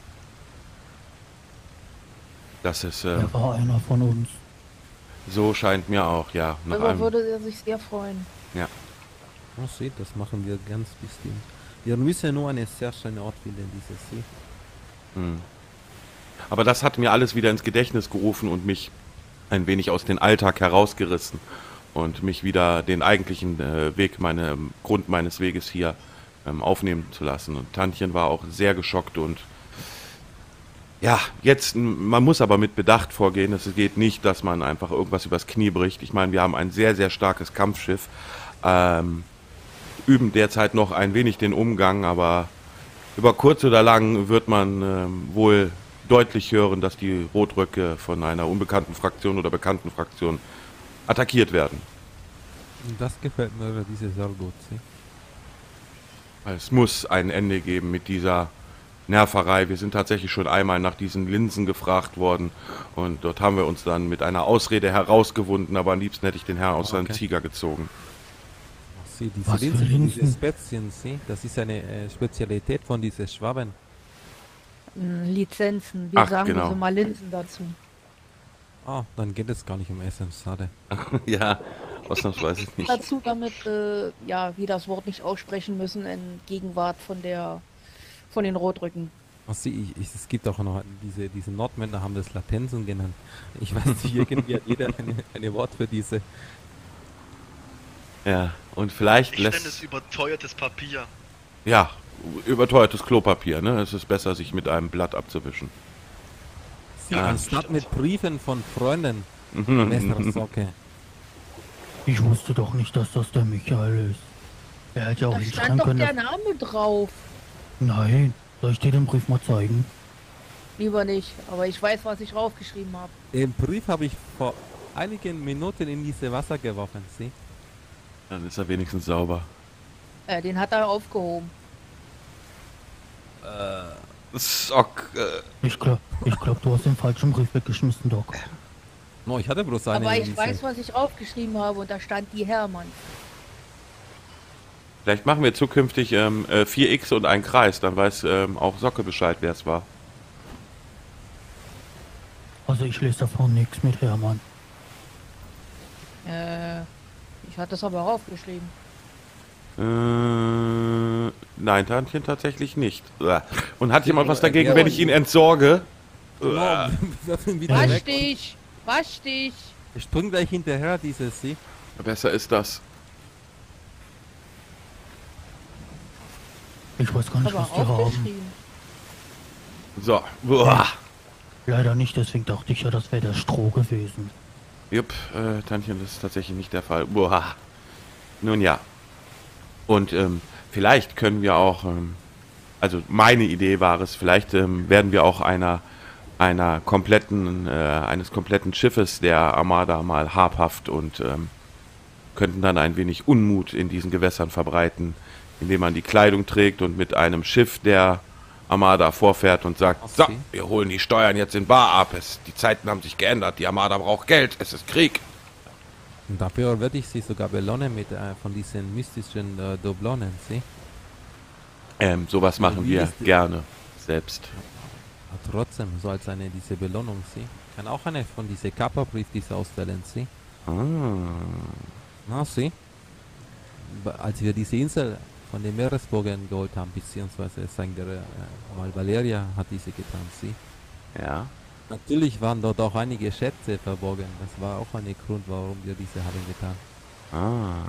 Das ist, äh, Er war einer von uns. so scheint mir auch, ja. Nach Darüber einem, würde er sich sehr freuen. Oh, seht, das machen wir ganz bestimmt. Wir müssen nur einen sehr schönen Ort finden, dieses See. Hm. Aber das hat mir alles wieder ins Gedächtnis gerufen und mich ein wenig aus dem Alltag herausgerissen und mich wieder den eigentlichen äh, Weg, meine, Grund meines Weges hier ähm, aufnehmen zu lassen. Und Tantchen war auch sehr geschockt und ja, jetzt, m, man muss aber mit Bedacht vorgehen. Es geht nicht, dass man einfach irgendwas übers Knie bricht. Ich meine, wir haben ein sehr, sehr starkes Kampfschiff, ähm, üben derzeit noch ein wenig den Umgang, aber über kurz oder lang wird man ähm, wohl deutlich hören, dass die Rotröcke von einer unbekannten Fraktion oder bekannten Fraktion attackiert werden. Und das gefällt mir, diese sehr gut. See? Es muss ein Ende geben mit dieser Nerverei. Wir sind tatsächlich schon einmal nach diesen Linsen gefragt worden und dort haben wir uns dann mit einer Ausrede herausgewunden, aber am liebsten hätte ich den Herrn aus seinem Okay. Tiger gezogen. Sie, diese Was für Linsen, diese Linsen? Spätzchen, sie, das ist eine äh, Spezialität von diesen Schwaben. Mm, Lizenzen, wir Ach, sagen genau. so mal Linsen dazu. Ah, dann geht es gar nicht um Essen, schade. Ja, ausnahmsweise nicht. Dazu, damit äh, ja, wir das Wort nicht aussprechen müssen in Gegenwart von der von den Rotrücken. Ach, sie, ich, ich, es gibt auch noch diese, diese Nordmänner haben das Latenzen genannt. Ich weiß nicht, irgendwie hat jeder eine, eine Wort für diese. Ja, und vielleicht Ich nenne lässt... es überteuertes Papier. Ja, überteuertes Klopapier, ne? Es ist besser, sich mit einem Blatt abzuwischen. Sie, Ah, anstatt stimmt. mit Briefen von Freunden. Bessere Socke. Ich wusste doch nicht, dass das der Michael ist. Er hätte ja auch Da hinschreiben stand doch können. der dass- Name drauf. Nein, soll ich dir den Brief mal zeigen? Lieber nicht, aber ich weiß, was ich draufgeschrieben habe. Den Brief habe ich vor einigen Minuten in diese Wasser geworfen, sie. Dann ist er wenigstens sauber. Äh, den hat er aufgehoben. Sock, äh, Ich glaub, ich glaub, du hast den falschen Brief weggeschmissen, Doc. No, ich hatte bloß eine Aber in ich diese- weiß, was ich draufgeschrieben habe und da stand die Hermann. vielleicht machen wir zukünftig ähm, äh, vier X und einen Kreis, dann weiß ähm, auch Socke Bescheid, wer es war. Also ich lese davon nichts mit Hermann. Äh, ich hatte es aber aufgeschrieben. Äh, nein, Tantchen tatsächlich nicht. Uah. Und hat jemand was aber dagegen, er- wenn ich ihn entsorge? Genau, wir werfen ihn wieder Wasch weg. dich! Wasch dich! Ich spring gleich hinterher, dieses sie. Besser ist das. Ich weiß gar nicht, Aber was die haben. aufgeschrieben. So, uah. Leider nicht, deswegen dachte ich ja, das wäre der Stroh gewesen. Jupp, äh, Tantchen, das ist tatsächlich nicht der Fall. Uah. Nun ja. Und ähm, vielleicht können wir auch, ähm, also meine Idee war es, vielleicht ähm, werden wir auch einer einer kompletten, äh, eines kompletten Schiffes der Armada mal habhaft und ähm, könnten dann ein wenig Unmut in diesen Gewässern verbreiten, indem man die Kleidung trägt und mit einem Schiff der Armada vorfährt und sagt, so, Okay. wir holen die Steuern jetzt in bar ab. Es, die Zeiten haben sich geändert, die Armada braucht Geld, es ist Krieg. Und dafür werde ich sie sogar belohnen mit äh, von diesen mystischen äh, Doblonen, sie? Ähm, sowas machen wie wir ist die- gerne selbst. Aber trotzdem, so als eine diese Belohnung, sie? Kann auch eine von diese Kappa-Brief diese ausstellen, sie? Ah. Na, sie? Ba- Als wir diese Insel von den Meeresbogen geholt haben, beziehungsweise sagen wir äh, mal Valeria hat diese getan, sie? Ja. Natürlich waren dort auch einige Schätze verborgen. Das war auch ein Grund, warum wir diese haben getan. Ah.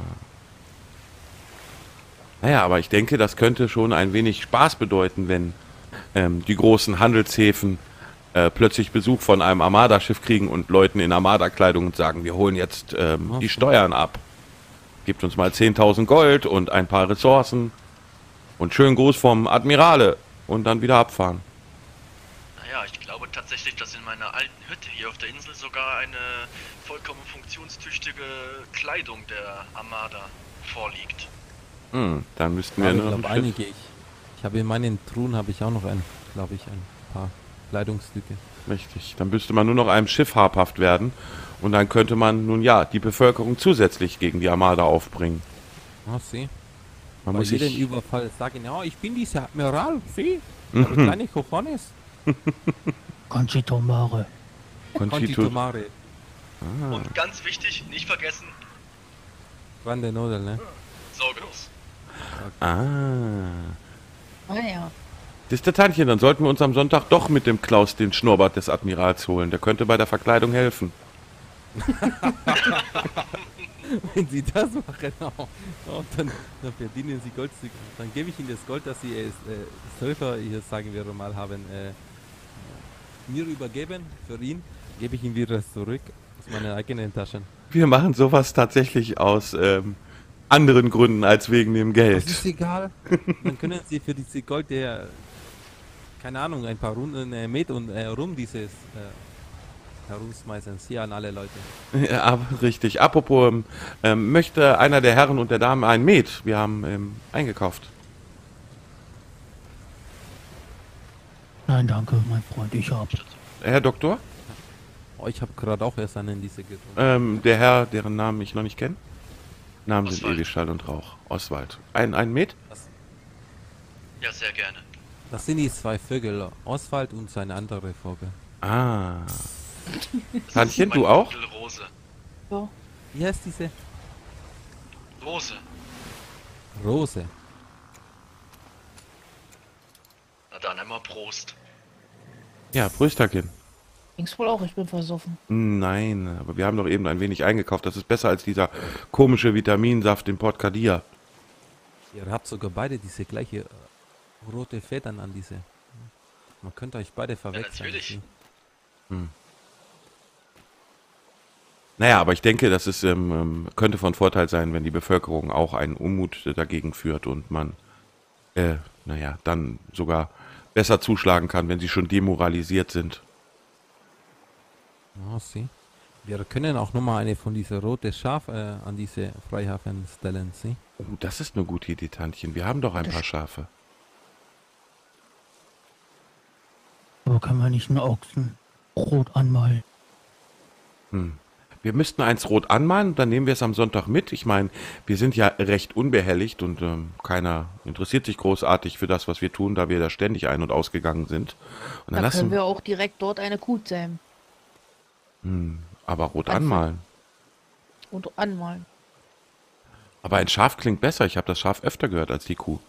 Naja, aber ich denke, das könnte schon ein wenig Spaß bedeuten, wenn ähm, die großen Handelshäfen äh, plötzlich Besuch von einem Armada-Schiff kriegen und Leuten in Armada-Kleidung und sagen, wir holen jetzt ähm, Ach die so. Steuern ab. Gebt uns mal zehntausend Gold und ein paar Ressourcen und schönen Gruß vom Admirale und dann wieder abfahren. Naja, ich glaube tatsächlich, dass in meiner alten Hütte hier auf der Insel sogar eine vollkommen funktionstüchtige Kleidung der Armada vorliegt. Hm, dann müssten wir Aber ich nur noch glaube ein Schiff- einige. Ich, ich habe in meinen Truhen habe ich auch noch ein, glaube ich, ein paar Kleidungsstücke. Richtig, dann müsste man nur noch einem Schiff habhaft werden und dann könnte man nun ja die Bevölkerung zusätzlich gegen die Armada aufbringen. Ah, sie. Man Bei muss jedem sich Überfall sagen, ja, ich bin dieser Admiral, sie. Ich habe kleine Cojones. Conchitomare. Conchito Conchito. Mare. Und ganz wichtig, nicht vergessen, Grande Nodel, ne? sorglos. Ah. Ah ja. Das ist der Tantchen, dann sollten wir uns am Sonntag doch mit dem Klaus den Schnurrbart des Admirals holen. Der könnte bei der Verkleidung helfen. Wenn sie das machen, oh, oh, dann, dann verdienen sie Goldstücke. Dann gebe ich ihnen das Gold, das sie als äh, Söfer, hier sagen wir mal, haben, äh, mir übergeben für ihn, gebe ich ihm wieder zurück aus meinen eigenen Taschen. Wir machen sowas tatsächlich aus ähm, anderen Gründen als wegen dem Das Geld. ist egal. Dann können sie für diese Gold, der, keine Ahnung, ein paar Runden äh, mit und äh, rum dieses äh, herumschmeißen, hier an alle Leute. Ja, aber richtig. Apropos, ähm, möchte einer der Herren und der Damen ein Met? Wir haben ähm, eingekauft. Nein, danke, mein Freund, ich hab. Herr Doktor? Oh, ich habe gerade auch erst einen diese getrunken. Ähm, der Herr, deren Namen ich noch nicht kenne? Namen sind Oswald. ewig Schall und Rauch. Oswald. Ein, ein Met? Ja, sehr gerne. Das sind die zwei Vögel, Oswald und seine andere Vogel. Ah. Das Tantchen, ist mein du auch? Onkel Rose. So. Wie heißt diese? Rose. Rose. Na dann einmal Prost. Ja, Prösterchen. Ging's wohl auch, ich bin versoffen. Nein, aber wir haben doch eben ein wenig eingekauft. Das ist besser als dieser komische Vitaminsaft in Port Cadia. Ihr habt sogar beide diese gleiche äh, rote Federn an diese. Man könnte euch beide verwechseln. natürlich. Naja, aber ich denke, das ist, ähm, ähm, könnte von Vorteil sein, wenn die Bevölkerung auch einen Unmut äh, dagegen führt und man, äh, naja, dann sogar besser zuschlagen kann, wenn sie schon demoralisiert sind. Ah, sie. Wir können auch nochmal eine von dieser rote Schaf äh, an diese Freihafen stellen, sie. Oh, das ist eine gute Idee, Tantchen. Wir haben doch ein Das- paar Schafe. Aber kann man nicht einen Ochsen rot anmalen? Hm. Wir müssten eins rot anmalen und dann nehmen wir es am Sonntag mit. Ich meine, wir sind ja recht unbehelligt und ähm, keiner interessiert sich großartig für das, was wir tun, da wir da ständig ein- und ausgegangen sind. Und dann Da lassen können wir auch direkt dort eine Kuh zähmen Hm, aber rot Einfach. anmalen. und anmalen. Aber ein Schaf klingt besser. Ich habe das Schaf öfter gehört als die Kuh.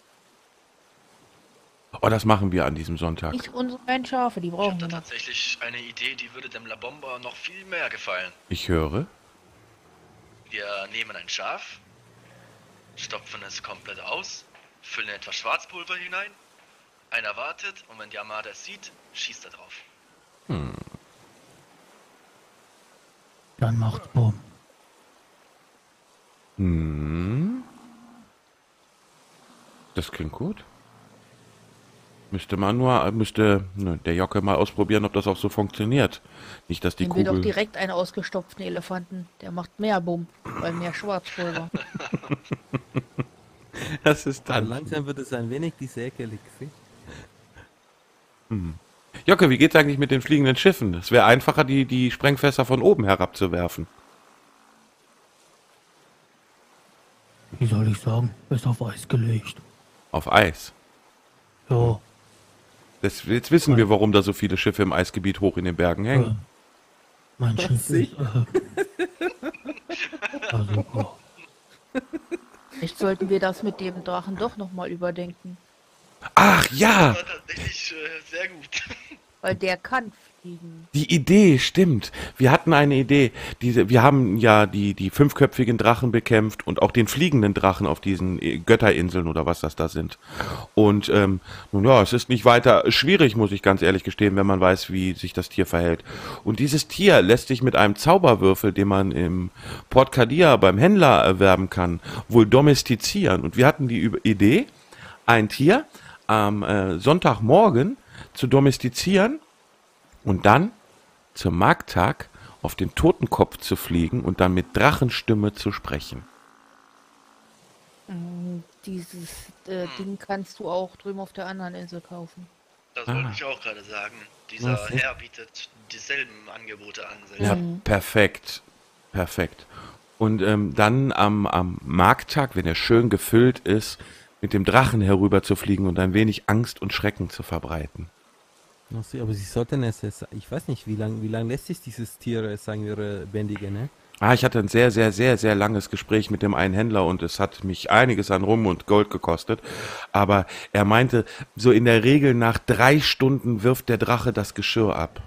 Oh, das machen wir an diesem Sonntag. Nicht unsere kleinen Schafe, die Ich brauchen habe wir da noch. tatsächlich eine Idee, die würde dem La Bomba noch viel mehr gefallen. Ich höre. Wir nehmen ein Schaf, stopfen es komplett aus, füllen etwas Schwarzpulver hinein, einer wartet und wenn die Armada es sieht, schießt er drauf. Dann macht's Bumm. Hm. Das klingt gut. Müsste man nur, müsste ne, der Jocke mal ausprobieren, ob das auch so funktioniert. Nicht, dass die Nehmen wir doch Kugel... direkt einen ausgestopften Elefanten. Der macht mehr Bumm, weil mehr Schwarzpulver. Das ist Dann dann... langsam wird es ein wenig diese Ecke liegt, sie. Jocke, wie geht's eigentlich mit den fliegenden Schiffen? Es wäre einfacher, die, die Sprengfässer von oben herabzuwerfen. Wie soll ich sagen? Ist auf Eis gelegt. Auf Eis. Ja, Das, jetzt wissen wir, warum da so viele Schiffe im Eisgebiet hoch in den Bergen äh, hängen. mein Was Schiff sie? ist, äh, also, ja. Vielleicht sollten wir das mit dem Drachen doch nochmal überdenken. Ach ja, Das war tatsächlich äh, sehr gut. Weil der kann fliegen. die Idee, stimmt. Wir hatten eine Idee. Diese, wir haben ja die, die fünfköpfigen Drachen bekämpft und auch den fliegenden Drachen auf diesen äh, Götterinseln oder was das da sind. Und ähm, nun ja, es ist nicht weiter schwierig, muss ich ganz ehrlich gestehen, wenn man weiß, wie sich das Tier verhält. Und dieses Tier lässt sich mit einem Zauberwürfel, den man im Port Kadia beim Händler erwerben kann, wohl domestizieren. Und wir hatten die Üb- Idee, ein Tier am äh, Sonntagmorgen zu domestizieren und dann zum Markttag auf den Totenkopf zu fliegen und dann mit Drachenstimme zu sprechen. Mm, Dieses äh, Ding kannst du auch drüben auf der anderen Insel kaufen. Das Ah. wollte ich auch gerade sagen. Dieser Was? Herr bietet dieselben Angebote an. Ja, Mhm. perfekt. Perfekt. Und ähm, dann am, am Markttag, wenn er schön gefüllt ist, mit dem Drachen herüber zu fliegen und ein wenig Angst und Schrecken zu verbreiten. Ach so, aber sie sollten es, es- ich weiß nicht, wie lange wie lang lässt sich dieses Tier, äh, sagen wir, äh, bändigen, ne? Ah, ich hatte ein sehr, sehr, sehr, sehr langes Gespräch mit dem einen Händler und es hat mich einiges an Rum und Gold gekostet. Aber er meinte, so in der Regel nach drei Stunden wirft der Drache das Geschirr ab.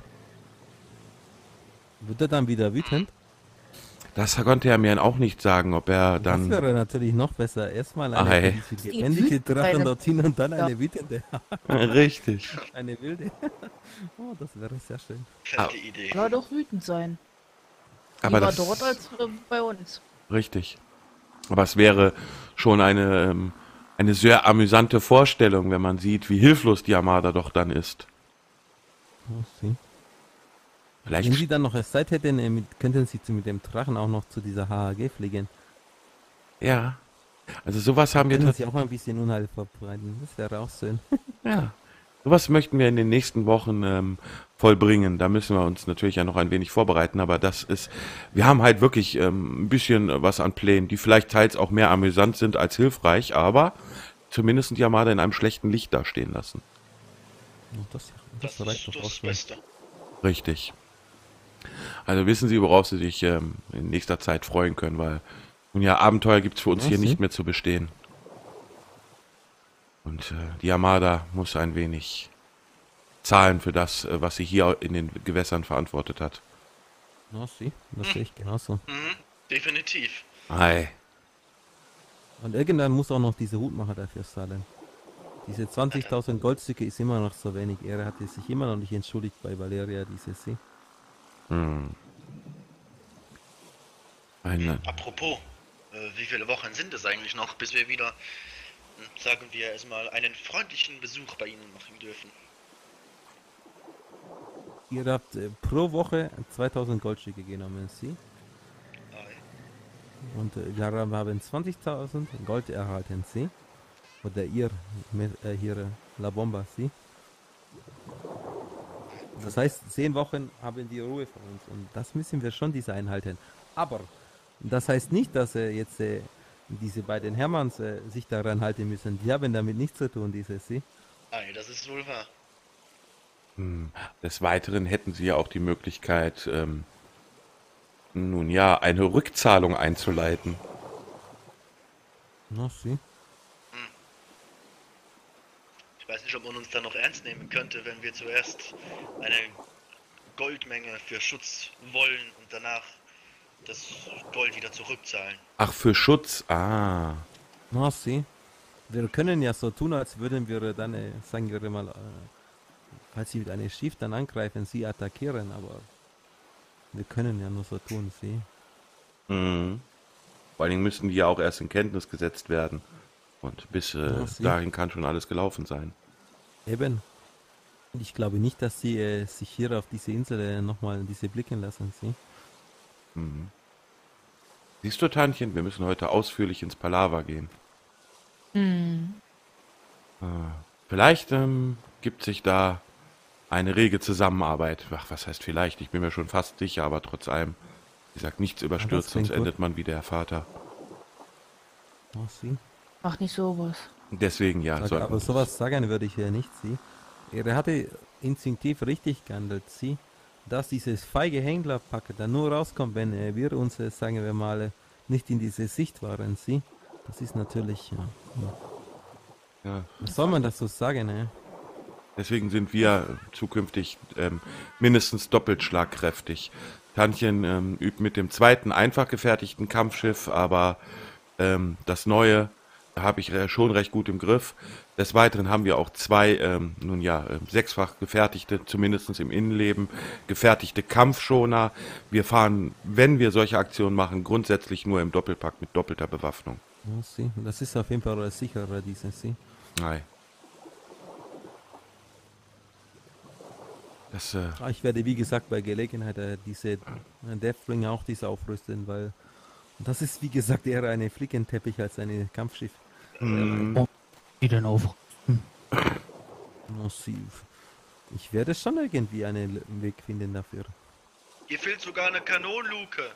Wird er dann wieder wütend? Das konnte er mir auch nicht sagen, ob er Das dann... wäre natürlich noch besser. Erstmal Ah, eine hey. diese Die lebendige wütend Drachen sein. dorthin und dann Ja. eine wütende, Richtig. eine wilde. Oh, das wäre sehr schön. Fette Idee. Soll doch wütend sein. Aber Lieber das, dort als äh, bei uns. richtig. Aber es wäre schon eine, ähm, eine sehr amüsante Vorstellung, wenn man sieht, wie hilflos die Armada doch dann ist. Oh, sie. Vielleicht Wenn sie dann noch Zeit hätten, äh, mit, könnten sie zu, mit dem Drachen auch noch zu dieser H H G fliegen. Ja. Also sowas haben wir Können tatsächlich. sie auch ein bisschen Unheil verbreiten. Das wäre auch schön. Ja. Sowas möchten wir in den nächsten Wochen ähm, vollbringen. Da müssen wir uns natürlich ja noch ein wenig vorbereiten, aber das ist, wir haben halt wirklich ähm, ein bisschen was an Plänen, die vielleicht teils auch mehr amüsant sind als hilfreich, aber zumindest die Armada in einem schlechten Licht dastehen lassen. Oh, das, das, Das reicht ist doch auch das schon. Beste. Richtig. Also wissen Sie, worauf Sie sich ähm, in nächster Zeit freuen können, weil nun ja, Abenteuer gibt es für uns Ja, hier sie. nicht mehr zu bestehen. Und äh, die Armada muss ein wenig zahlen für das, äh, was sie hier in den Gewässern verantwortet hat. Ja, sie. Das sehe ich genauso. Mhm, definitiv. Ei. Und irgendwann muss auch noch diese Hutmacher dafür zahlen. Diese zwanzigtausend Goldstücke ist immer noch so wenig. Er hatte sich immer noch nicht entschuldigt bei Valeria, diese See. Hm. Ein, Apropos, äh, wie viele Wochen sind es eigentlich noch, bis wir wieder, hm, sagen wir erstmal, einen freundlichen Besuch bei Ihnen machen dürfen? Ihr habt äh, pro Woche zweitausend Goldstücke genommen, sie. Ei. Und äh, wir haben zwanzigtausend Gold erhalten, sie. Oder ihr, mit, äh, hier, äh, La Bomba, sie. Das heißt, zehn Wochen haben die Ruhe von uns und das müssen wir schon diese einhalten. Aber das heißt nicht, dass äh, jetzt äh, diese beiden Hermanns äh, sich daran halten müssen. Die haben damit nichts zu tun, diese sie. Ei, das ist wohl wahr. hm. Des Weiteren hätten sie ja auch die Möglichkeit, ähm, nun ja, eine Rückzahlung einzuleiten. Na, sie. Ich weiß nicht, ob man uns da noch ernst nehmen könnte, wenn wir zuerst eine Goldmenge für Schutz wollen und danach das Gold wieder zurückzahlen. Ach, für Schutz. Ah. Na, sie. Wir können ja so tun, als würden wir dann, äh, sagen wir mal, äh, falls sie mit einem Schiff dann angreifen, sie attackieren, aber wir können ja nur so tun, sie. Mhm. Vor allen Dingen müssen die ja auch erst in Kenntnis gesetzt werden. Und bis äh, Ja, sie- dahin kann schon alles gelaufen sein. Eben. Und ich glaube nicht, dass sie äh, sich hier auf diese Insel äh, nochmal diese blicken lassen, sie. Mhm. Siehst du, Tantchen, wir müssen heute ausführlich ins Palaver gehen. Hm. Äh, vielleicht ähm, gibt sich da eine rege Zusammenarbeit. Ach, was heißt vielleicht? Ich bin mir schon fast sicher, aber trotz allem, wie gesagt, nichts überstürzt, sonst klingt gut. endet man wie der Vater. Ach, sie. Mach nicht sowas. Deswegen ja. Sag, sollten aber wir- sowas sagen würde ich ja nicht, sie. Er hatte instinktiv richtig gehandelt, sie. Dass dieses feige Händlerpacke dann nur rauskommt, wenn äh, wir uns, äh, sagen wir mal, äh, nicht in diese Sicht waren, sie. Das ist natürlich, ja. ja. ja. Was soll man dazu sagen, ne? Deswegen sind wir zukünftig ähm, mindestens doppelt schlagkräftig. Tantchen ähm, übt mit dem zweiten einfach gefertigten Kampfschiff, aber ähm, das neue habe ich re- schon recht gut im Griff. Des Weiteren haben wir auch zwei, ähm, nun ja, ähm, sechsfach gefertigte, zumindest im Innenleben, gefertigte Kampfschoner. Wir fahren, wenn wir solche Aktionen machen, grundsätzlich nur im Doppelpack mit doppelter Bewaffnung. Ja, sie. Das ist auf jeden Fall äh, sicherer, diese, sie. Nein. Das, äh, Ah, ich werde, wie gesagt, bei Gelegenheit äh, diese äh, Deathbringer auch diese aufrüsten, weil das ist, wie gesagt, eher eine Flickenteppich als ein Kampfschiff. Die denn auf? Massiv. Ich werde schon irgendwie einen Weg finden dafür. Hier fehlt sogar eine Kanonenluke.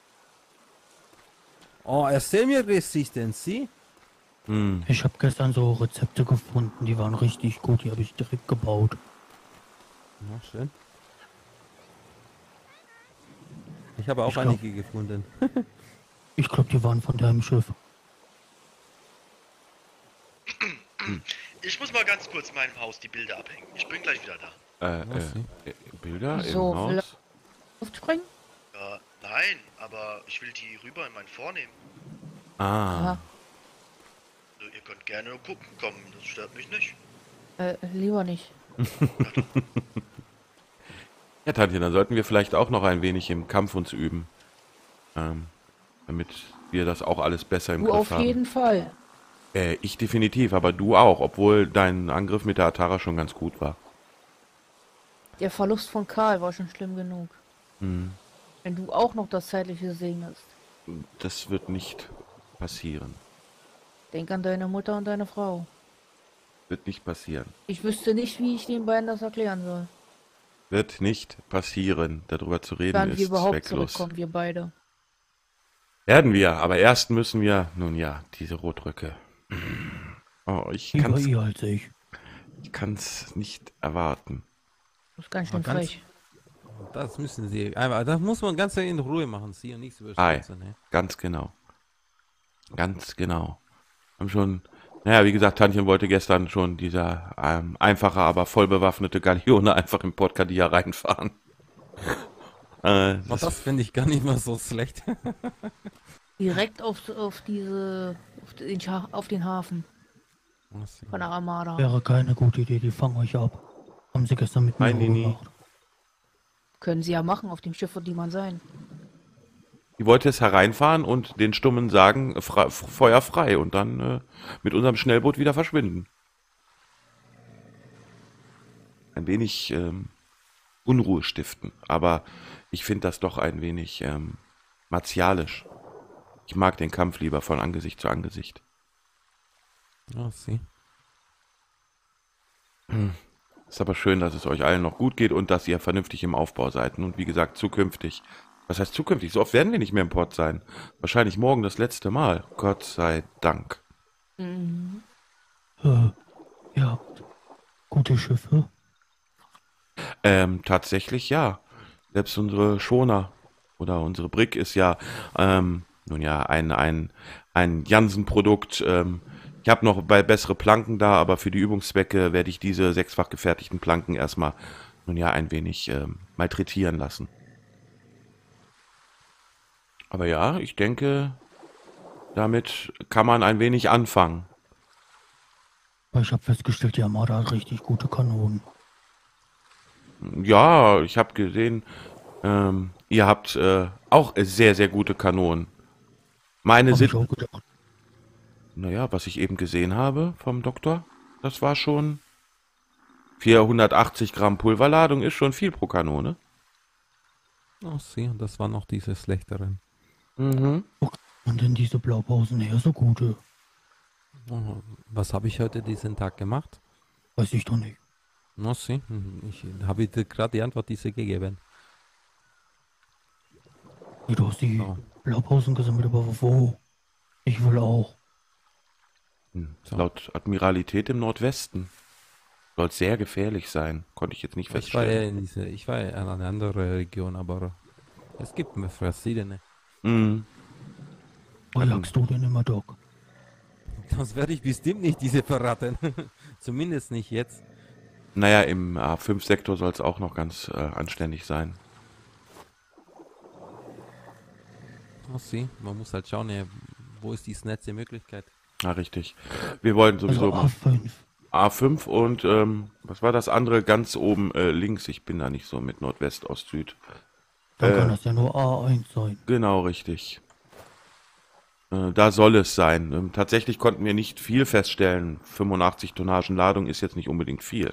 Oh, erzähl mir Resistance, sie? hm. Ich habe gestern so Rezepte gefunden, die waren richtig gut, die habe ich direkt gebaut. Na, schön. Ich habe auch Ich glaub- einige gefunden. Ich glaube, die waren von deinem Schiff. Ich muss mal ganz kurz in meinem Haus die Bilder abhängen. Ich bin gleich wieder da. Äh, Was, äh, äh, Bilder So, im Haus? Luft springen? Ja, nein, aber ich will die rüber in mein Vornehmen. Ah, Aha. Also, ihr könnt gerne gucken kommen, das stört mich nicht. Äh, lieber nicht. ja, Tantchen, dann sollten wir vielleicht auch noch ein wenig im Kampf uns üben. Ähm, damit wir das auch alles besser im Du Griff auf haben. jeden Fall. Äh, ich definitiv, aber du auch, obwohl dein Angriff mit der Atara schon ganz gut war. Der Verlust von Karl war schon schlimm genug. Hm. Wenn du auch noch das Zeitliche segnest. Das wird nicht passieren. Denk an deine Mutter und deine Frau. Wird nicht passieren. Ich wüsste nicht, wie ich den beiden das erklären soll. Wird nicht passieren. Darüber zu reden Wann wir ist überhaupt zwecklos. zurückkommen, wir beide. Werden wir, aber erst müssen wir, nun ja, diese Rotröcke. Oh, ich Lieber kann's, ihr als ich. ich kann's nicht erwarten. Das ist ganz schön Aber ganz- frech. Das müssen sie einfach, das muss man ganz in Ruhe machen, sie und nichts Ei. überstürzen. Ne? Ganz genau. Ganz genau. Haben schon, naja, wie gesagt, Tantchen wollte gestern schon dieser ähm, einfache, aber voll bewaffnete Galeone einfach im Port Cadia reinfahren. äh, Und das, das finde ich gar nicht mal so schlecht. Direkt auf, auf diese, auf den, Scha- auf den Hafen von der Armada. Wäre keine gute Idee, die fangen euch ab. Haben sie gestern mit mir Nein, nee, nee. gemacht. Können sie ja machen, auf dem Schiff wird niemand sein. die wollte es hereinfahren und den Stummen sagen, fra- Feuer frei und dann äh, mit unserem Schnellboot wieder verschwinden. Ein wenig ähm, Unruhe stiften, aber ich finde das doch ein wenig ähm, martialisch. Ich mag den Kampf lieber von Angesicht zu Angesicht. Ja, sie. Ist aber schön, dass es euch allen noch gut geht und dass ihr vernünftig im Aufbau seid. Und wie gesagt, zukünftig. Was heißt zukünftig? So oft werden wir nicht mehr im Port sein. Wahrscheinlich morgen das letzte Mal. Gott sei Dank. Mhm. Äh, ihr habt gute Schiffe. Ähm, tatsächlich ja. Selbst unsere Schoner oder unsere Brick ist ja, ähm, nun ja, ein, ein, ein Jansen-Produkt. Ähm, ich habe noch bei bessere Planken da, aber für die Übungszwecke werde ich diese sechsfach gefertigten Planken erstmal, nun ja, ein wenig ähm, malträtieren lassen. Aber ja, ich denke, damit kann man ein wenig anfangen. Aber ich habe festgestellt, die Armada hat richtig gute Kanonen. Ja, ich habe gesehen, ähm, ihr habt äh, auch sehr, sehr gute Kanonen. Meine Hab ich sind, auch gedacht. naja, was ich eben gesehen habe vom Doktor, das war schon vierhundertachtzig Gramm Pulverladung, ist schon viel pro Kanone. Oh, sie, und das waren noch diese schlechteren. Mhm. Und denn diese Blaupausen her, so gute. Oh, was habe ich heute diesen Tag gemacht? Weiß ich doch nicht. Na, sie. Ich habe dir gerade die Antwort diese gegeben. Nee, du hast die So. Blaupausen gesammelt, aber wo? Ich will auch. Hm. So. Laut Admiralität im Nordwesten. Soll sehr gefährlich sein. Konnte ich jetzt nicht Ich war feststellen. ja in diese, ich war ja in eine andere Region, aber es gibt verschiedene. Mhm. Wo Ähm. jagst du denn immer, Doc? Das werde ich bestimmt nicht diese verraten. Zumindest nicht jetzt. Naja, im A fünf Sektor soll es auch noch ganz äh, anständig sein. Ach, sie. Man muss halt schauen, ja, wo ist die schnellste Möglichkeit. Ja, richtig. Wir wollten sowieso Also A fünf. A fünf und ähm, was war das andere ganz oben äh, links? Ich bin da nicht so mit Nordwest, Ost, Süd. Dann Äh. kann das ja nur A eins sein. Genau, richtig. Äh, da soll es sein. Ähm, tatsächlich konnten wir nicht viel feststellen. fünfundachtzig Tonnagen Ladung ist jetzt nicht unbedingt viel.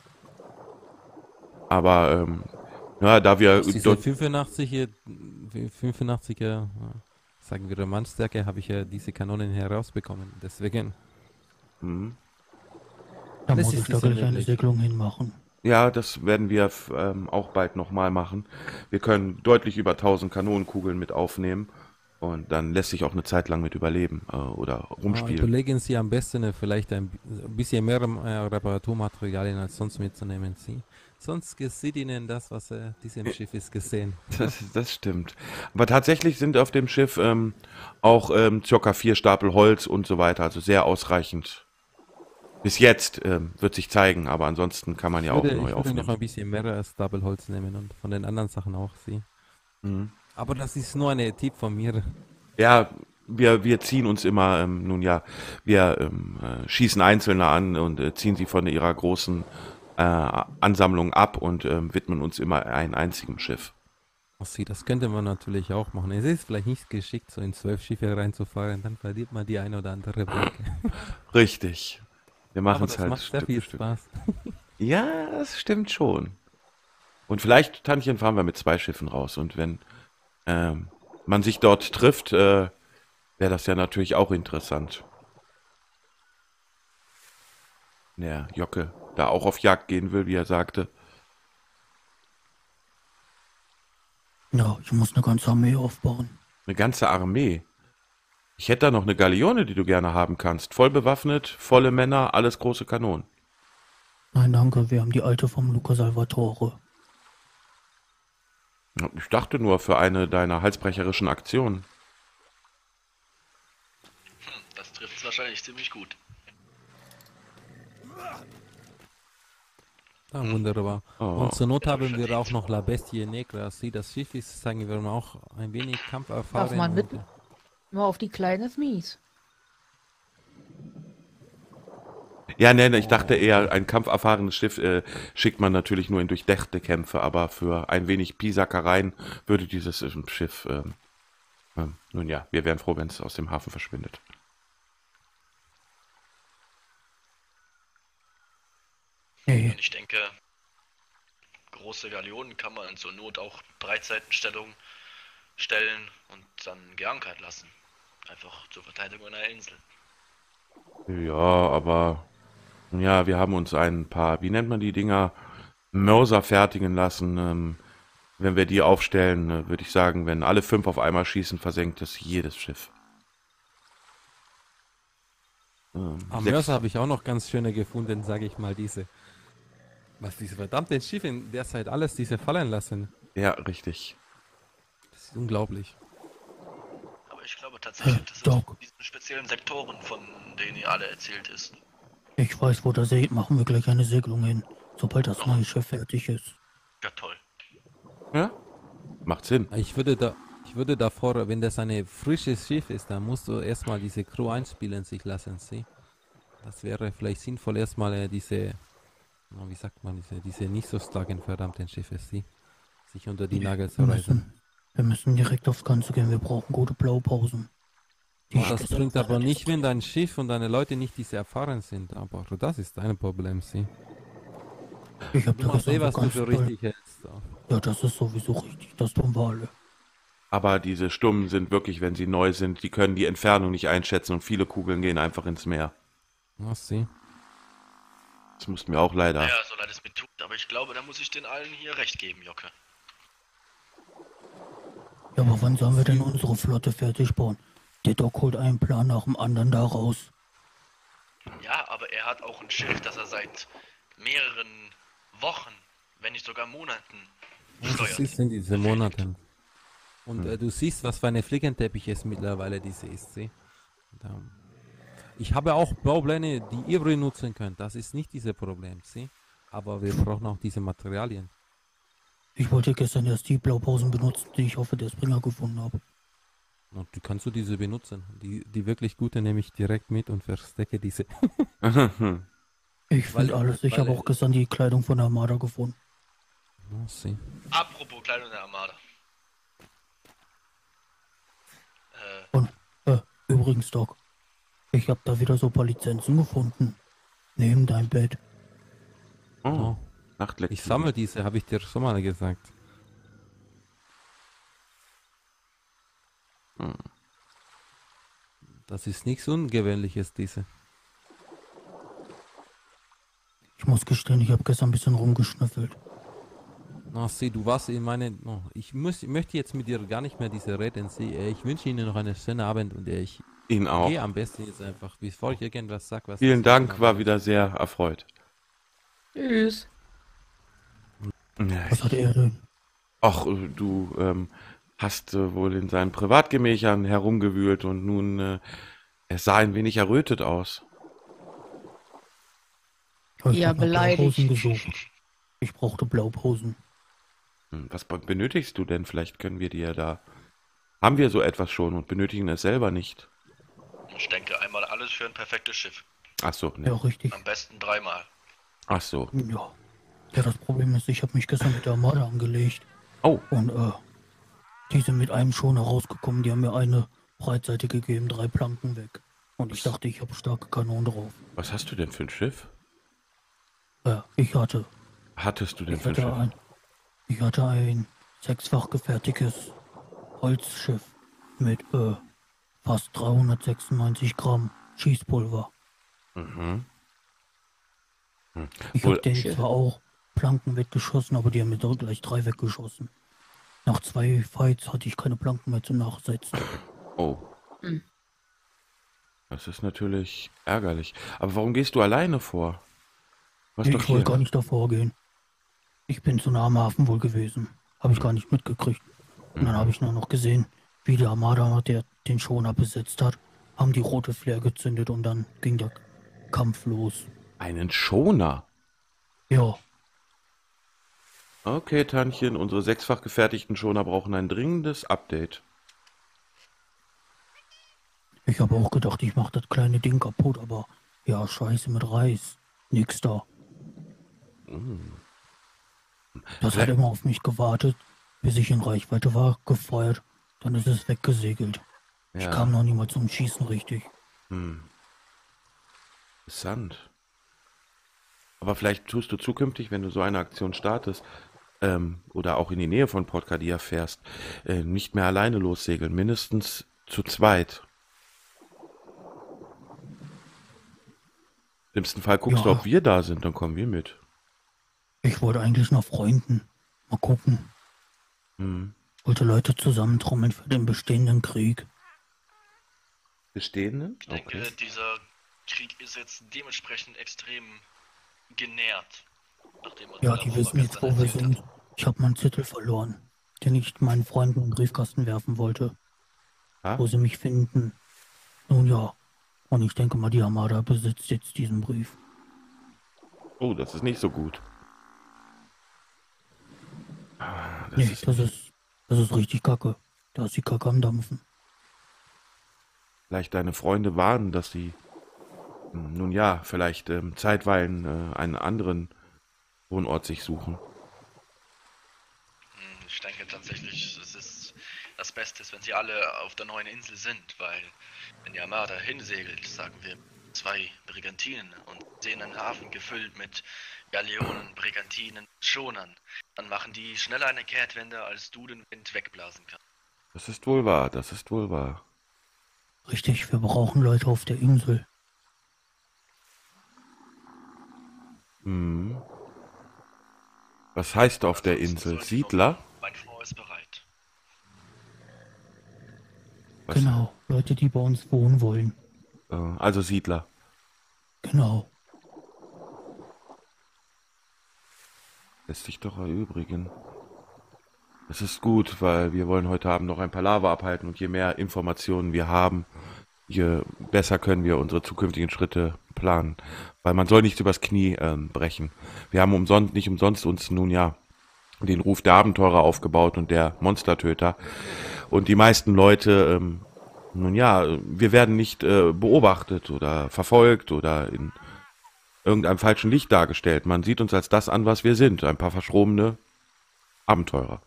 Aber ähm, ja, da wir Aus dieser dort, fünfundachtzig hier, fünfundachtziger, sagen wir Mannstärke, habe ich ja diese Kanonen herausbekommen. Deswegen, hm, Da Das muss ist ich da sicher gleich eine möglich. Segelung hinmachen. ja, das werden wir f- ähm, auch bald nochmal machen. Wir können deutlich über tausend Kanonenkugeln mit aufnehmen und dann lässt sich auch eine Zeit lang mit überleben äh, oder äh, rumspielen. überlegen Sie am besten äh, vielleicht ein bi- ein bisschen mehr äh, Reparaturmaterialien als sonst mitzunehmen. Sie. Sonst sieht Ihnen das, was äh, diesem Schiff ist, gesehen. Das, das stimmt. Aber tatsächlich sind auf dem Schiff ähm, auch ähm, circa vier Stapel Holz und so weiter, also sehr ausreichend. Bis jetzt ähm, wird sich zeigen, aber ansonsten kann man ja Ich auch würde, neu ich würde noch aufnehmen. ein bisschen mehr als Doppelholz nehmen und von den anderen Sachen auch Sie. Mhm. Aber das ist nur ein Tipp von mir. Ja, wir, wir ziehen uns immer, ähm, nun ja, wir ähm, äh, schießen Einzelne an und äh, ziehen sie von ihrer großen äh, Ansammlung ab und ähm, widmen uns immer einem einzigen Schiff. Ach Sie, das könnte man natürlich auch machen. Es ist vielleicht nicht geschickt, so in zwölf Schiffe reinzufahren, dann verliert man die eine oder andere Brücke. Richtig. Wir machen Aber es das halt macht sehr Stück viel für Stück. Spaß. Ja, das stimmt schon. Und vielleicht, Tantchen, fahren wir mit zwei Schiffen raus. Und wenn ähm, man sich dort trifft, äh, wäre das ja natürlich auch interessant. Der Jocke da auch auf Jagd gehen will, wie er sagte. Ja, ich muss eine ganze Armee aufbauen. Eine ganze Armee. Ich hätte da noch eine Galeone, die du gerne haben kannst. Voll bewaffnet, volle Männer, alles große Kanonen. Nein, danke, wir haben die alte vom Luca Salvatore. Ich dachte nur für eine deiner halsbrecherischen Aktionen. Hm, das trifft es wahrscheinlich ziemlich gut. Ah, wunderbar. Oh. Und zur Not haben wir auch noch La Bestie Negra. Sie, das Schiff ist, sagen wir mal, auch ein wenig kampferfahren. Darf man mit? und- Nur auf die Kleine ist mies. Ja, nee, nee, ich dachte eher, ein kampferfahrenes Schiff äh, schickt man natürlich nur in durchdachte Kämpfe, aber für ein wenig Pisackereien würde dieses äh, Schiff, ähm, ähm, nun ja, wir wären froh, wenn es aus dem Hafen verschwindet. Nee, Und ich denke, große Galeonen kann man zur Not auch Breitseitenstellung stellen und dann geankert lassen. Einfach zur Verteidigung einer Insel. Ja, aber ja, wir haben uns ein paar, wie nennt man die Dinger, Mörser fertigen lassen. Ähm, wenn wir die aufstellen, äh, würde ich sagen, wenn alle fünf auf einmal schießen, versenkt es jedes Schiff. Ähm, Am sechs- Mörser habe ich auch noch ganz schöne gefunden, sage ich mal, diese. Was diese verdammten Schiffe in der Zeit alles diese fallen lassen. Ja, richtig. Das ist unglaublich. Aber ich glaube tatsächlich, Hey, dass es Doc. diesen speziellen Sektoren, von denen ihr alle erzählt ist. ich weiß, wo der See, machen wir gleich eine Segelung hin, sobald das neue Schiff fertig ist. Ja, toll. Ja, macht Sinn. Ich würde da, ich würde davor, wenn das ein frisches Schiff ist, dann musst du erstmal diese Crew einspielen sich lassen, sie. Das wäre vielleicht sinnvoll, erstmal äh, diese, na, wie sagt man, diese, diese nicht so starken verdammten Schiffe, sie, sich unter die Nagel zu Wir reißen. müssen, wir müssen direkt aufs Ganze gehen, wir brauchen gute Blaupausen. Die Und das Städte bringt sind aber relativ nicht, wenn dein Schiff und deine Leute nicht diese erfahren sind. Aber das ist dein Problem, sie. Ich hab Du da machst eh, was gesagt, du ganz für toll. richtig hältst. So. Ja, das ist sowieso richtig, das tun wir alle. Aber diese Stummen sind wirklich, wenn sie neu sind, die können die Entfernung nicht einschätzen und viele Kugeln gehen einfach ins Meer. Na, sie. Das mussten wir auch leider. Naja, so leid es mir tut, aber ich glaube, da muss ich den allen hier recht geben, Jocke. Ja, aber wann sollen wir denn unsere Flotte fertig bauen? Der Doc holt einen Plan nach dem anderen da raus. Ja, aber er hat auch ein Schiff, das er seit mehreren Wochen, wenn nicht sogar Monaten Was steuert. ist in diese Monaten? Und äh, du siehst, was für eine Flickenteppich es mittlerweile diese ist, sieh? Da. Ich habe auch Baupläne, die ihr benutzen könnt. Das ist nicht dieses Problem, sieh? Aber wir brauchen auch diese Materialien. Ich wollte gestern erst die Blaupausen benutzen, die ich auf der Springer gefunden habe. Und du kannst du diese benutzen. Die, die wirklich gute nehme ich direkt mit und verstecke diese. Ich Weil- finde alles. Ich weil- habe auch gestern die Kleidung von der Armada gefunden. Oh, sieh. Apropos Kleidung der Armada. Äh, Und, äh, übrigens, Doc, ich habe da wieder so ein paar Lizenzen gefunden. Neben deinem Bett. Oh, Oh. Nachtlektüre. Ich sammle diese, habe ich dir schon mal gesagt. Hm. Das ist nichts Ungewöhnliches, diese. Ich muss gestehen, ich habe gestern ein bisschen rumgeschnüffelt. Na, sieh, du warst in meine. Oh, ich, muss, ich möchte jetzt mit dir gar nicht mehr diese reden. Sieh, äh, ich wünsche Ihnen noch einen schönen Abend und äh, ich Ihnen auch. gehe am besten jetzt einfach, bevor ich irgendwas sag, was. Vielen ich Dank, sagen war habe. wieder sehr erfreut. Tschüss. Ja, Was hat er denn? Ach, äh, du ähm, hast äh, wohl in seinen Privatgemächern herumgewühlt und nun, äh, er sah ein wenig errötet aus. Ich Ja, hab nach beleidigt. Blaupausen gesucht. Ich brauchte Blaupausen. Hm, Was be- benötigst du denn? Vielleicht können wir dir da. Haben wir so etwas schon und benötigen es selber nicht. ich denke einmal alles für ein perfektes Schiff. Ach so, Ja, ne. richtig. Am besten dreimal. Ach so. Ja. Ja, das Problem ist, ich habe mich gestern mit der Armada angelegt. Oh, Und, äh, die sind mit einem Schoner rausgekommen. Die haben mir eine Breitseite gegeben, drei Planken weg. Und ich dachte, ich habe starke Kanonen drauf. was hast du denn für ein Schiff? Ja, ich hatte. Hattest du denn Ich für ein hatte Schiff? ein, ich hatte ein sechsfach gefertigtes Holzschiff mit äh, fast dreihundertsechsundneunzig Gramm Schießpulver. Mhm. Ich Wohl- habe denen zwar auch Planken weggeschossen, aber die haben mir doch gleich drei weggeschossen. Nach zwei Fights hatte ich keine Planken mehr zum Nachsetzen. Oh. Hm. Das ist natürlich ärgerlich. Aber warum gehst du alleine vor? Was Ich doch hier. wollte gar nicht davor gehen. Ich bin zu nah am Hafen wohl gewesen. Habe ich gar nicht mitgekriegt. Und dann habe ich nur noch gesehen, wie der Armada, der den Schoner besetzt hat, haben die rote Flair gezündet und dann ging der Kampf los. Einen Schoner. Ja, Okay, Tantchen, unsere sechsfach gefertigten Schoner brauchen ein dringendes Update. ich habe auch gedacht, ich mache das kleine Ding kaputt, aber ja, scheiße mit Reis. Nix da. Das hat immer auf mich gewartet, bis ich in Reichweite war, gefeuert. Dann ist es weggesegelt. Ich Ja, kam noch nie mal zum Schießen richtig. interessant. Aber vielleicht tust du zukünftig, wenn du so eine Aktion startest, ähm, oder auch in die Nähe von Port Cadia fährst, äh, nicht mehr alleine lossegeln, mindestens zu zweit. Im schlimmsten Fall guckst du, Ja. ob wir da sind, dann kommen wir mit. Ich wollte eigentlich nach Freunden. Mal gucken. Hm. Wollte Leute zusammentrommeln für den bestehenden Krieg. Bestehenden? Ich denke, Okay. dieser Krieg ist jetzt dementsprechend extrem genährt. Nachdem was Ja, der die Robert wissen jetzt, gestern wo wir erzählt sind. hat. Ich habe meinen Zettel verloren, den ich meinen Freunden in den Briefkasten werfen wollte, Ah, wo sie mich finden. Nun ja, und ich denke mal, die Armada besitzt jetzt diesen Brief. oh, das ist nicht so gut. Ah, Das Nee, ist, das ist, das ist richtig kacke. Da ist die Kacke am Dampfen. vielleicht deine Freunde warnen, dass sie, hm, nun ja, vielleicht ähm, zeitweilen äh, einen anderen Wohnort sich suchen. Hm, Ich denke tatsächlich, es ist das Beste, ist, wenn sie alle auf der neuen Insel sind, weil wenn die Armada hinsegelt, sagen wir zwei Brigantinen und sehen einen Hafen gefüllt mit Galeonen, Brigantinen, Schonern, dann machen die schneller eine Kehrtwende, als du den Wind wegblasen kannst. Das ist wohl wahr, das ist wohl wahr. Richtig, wir brauchen Leute auf der Insel. Mhm. Was heißt auf der Ansonsten Insel? soll ich Siedler? noch- Mein Frau ist bereit. Was, Genau, Leute, die bei uns wohnen wollen. äh, also Siedler. Genau. Lässt sich doch erübrigen. Das ist gut, weil wir wollen heute Abend noch ein Palaver abhalten und je mehr Informationen wir haben, je besser können wir unsere zukünftigen Schritte planen. Weil man soll nichts übers Knie ähm, brechen. Wir haben umsonst, nicht umsonst uns nun ja den Ruf der Abenteurer aufgebaut und der Monstertöter. Und die meisten Leute, ähm, nun ja, wir werden nicht äh, beobachtet oder verfolgt oder in irgendeinem falschen Licht dargestellt. Man sieht uns als das an, was wir sind. Ein paar verschrobene Abenteurer.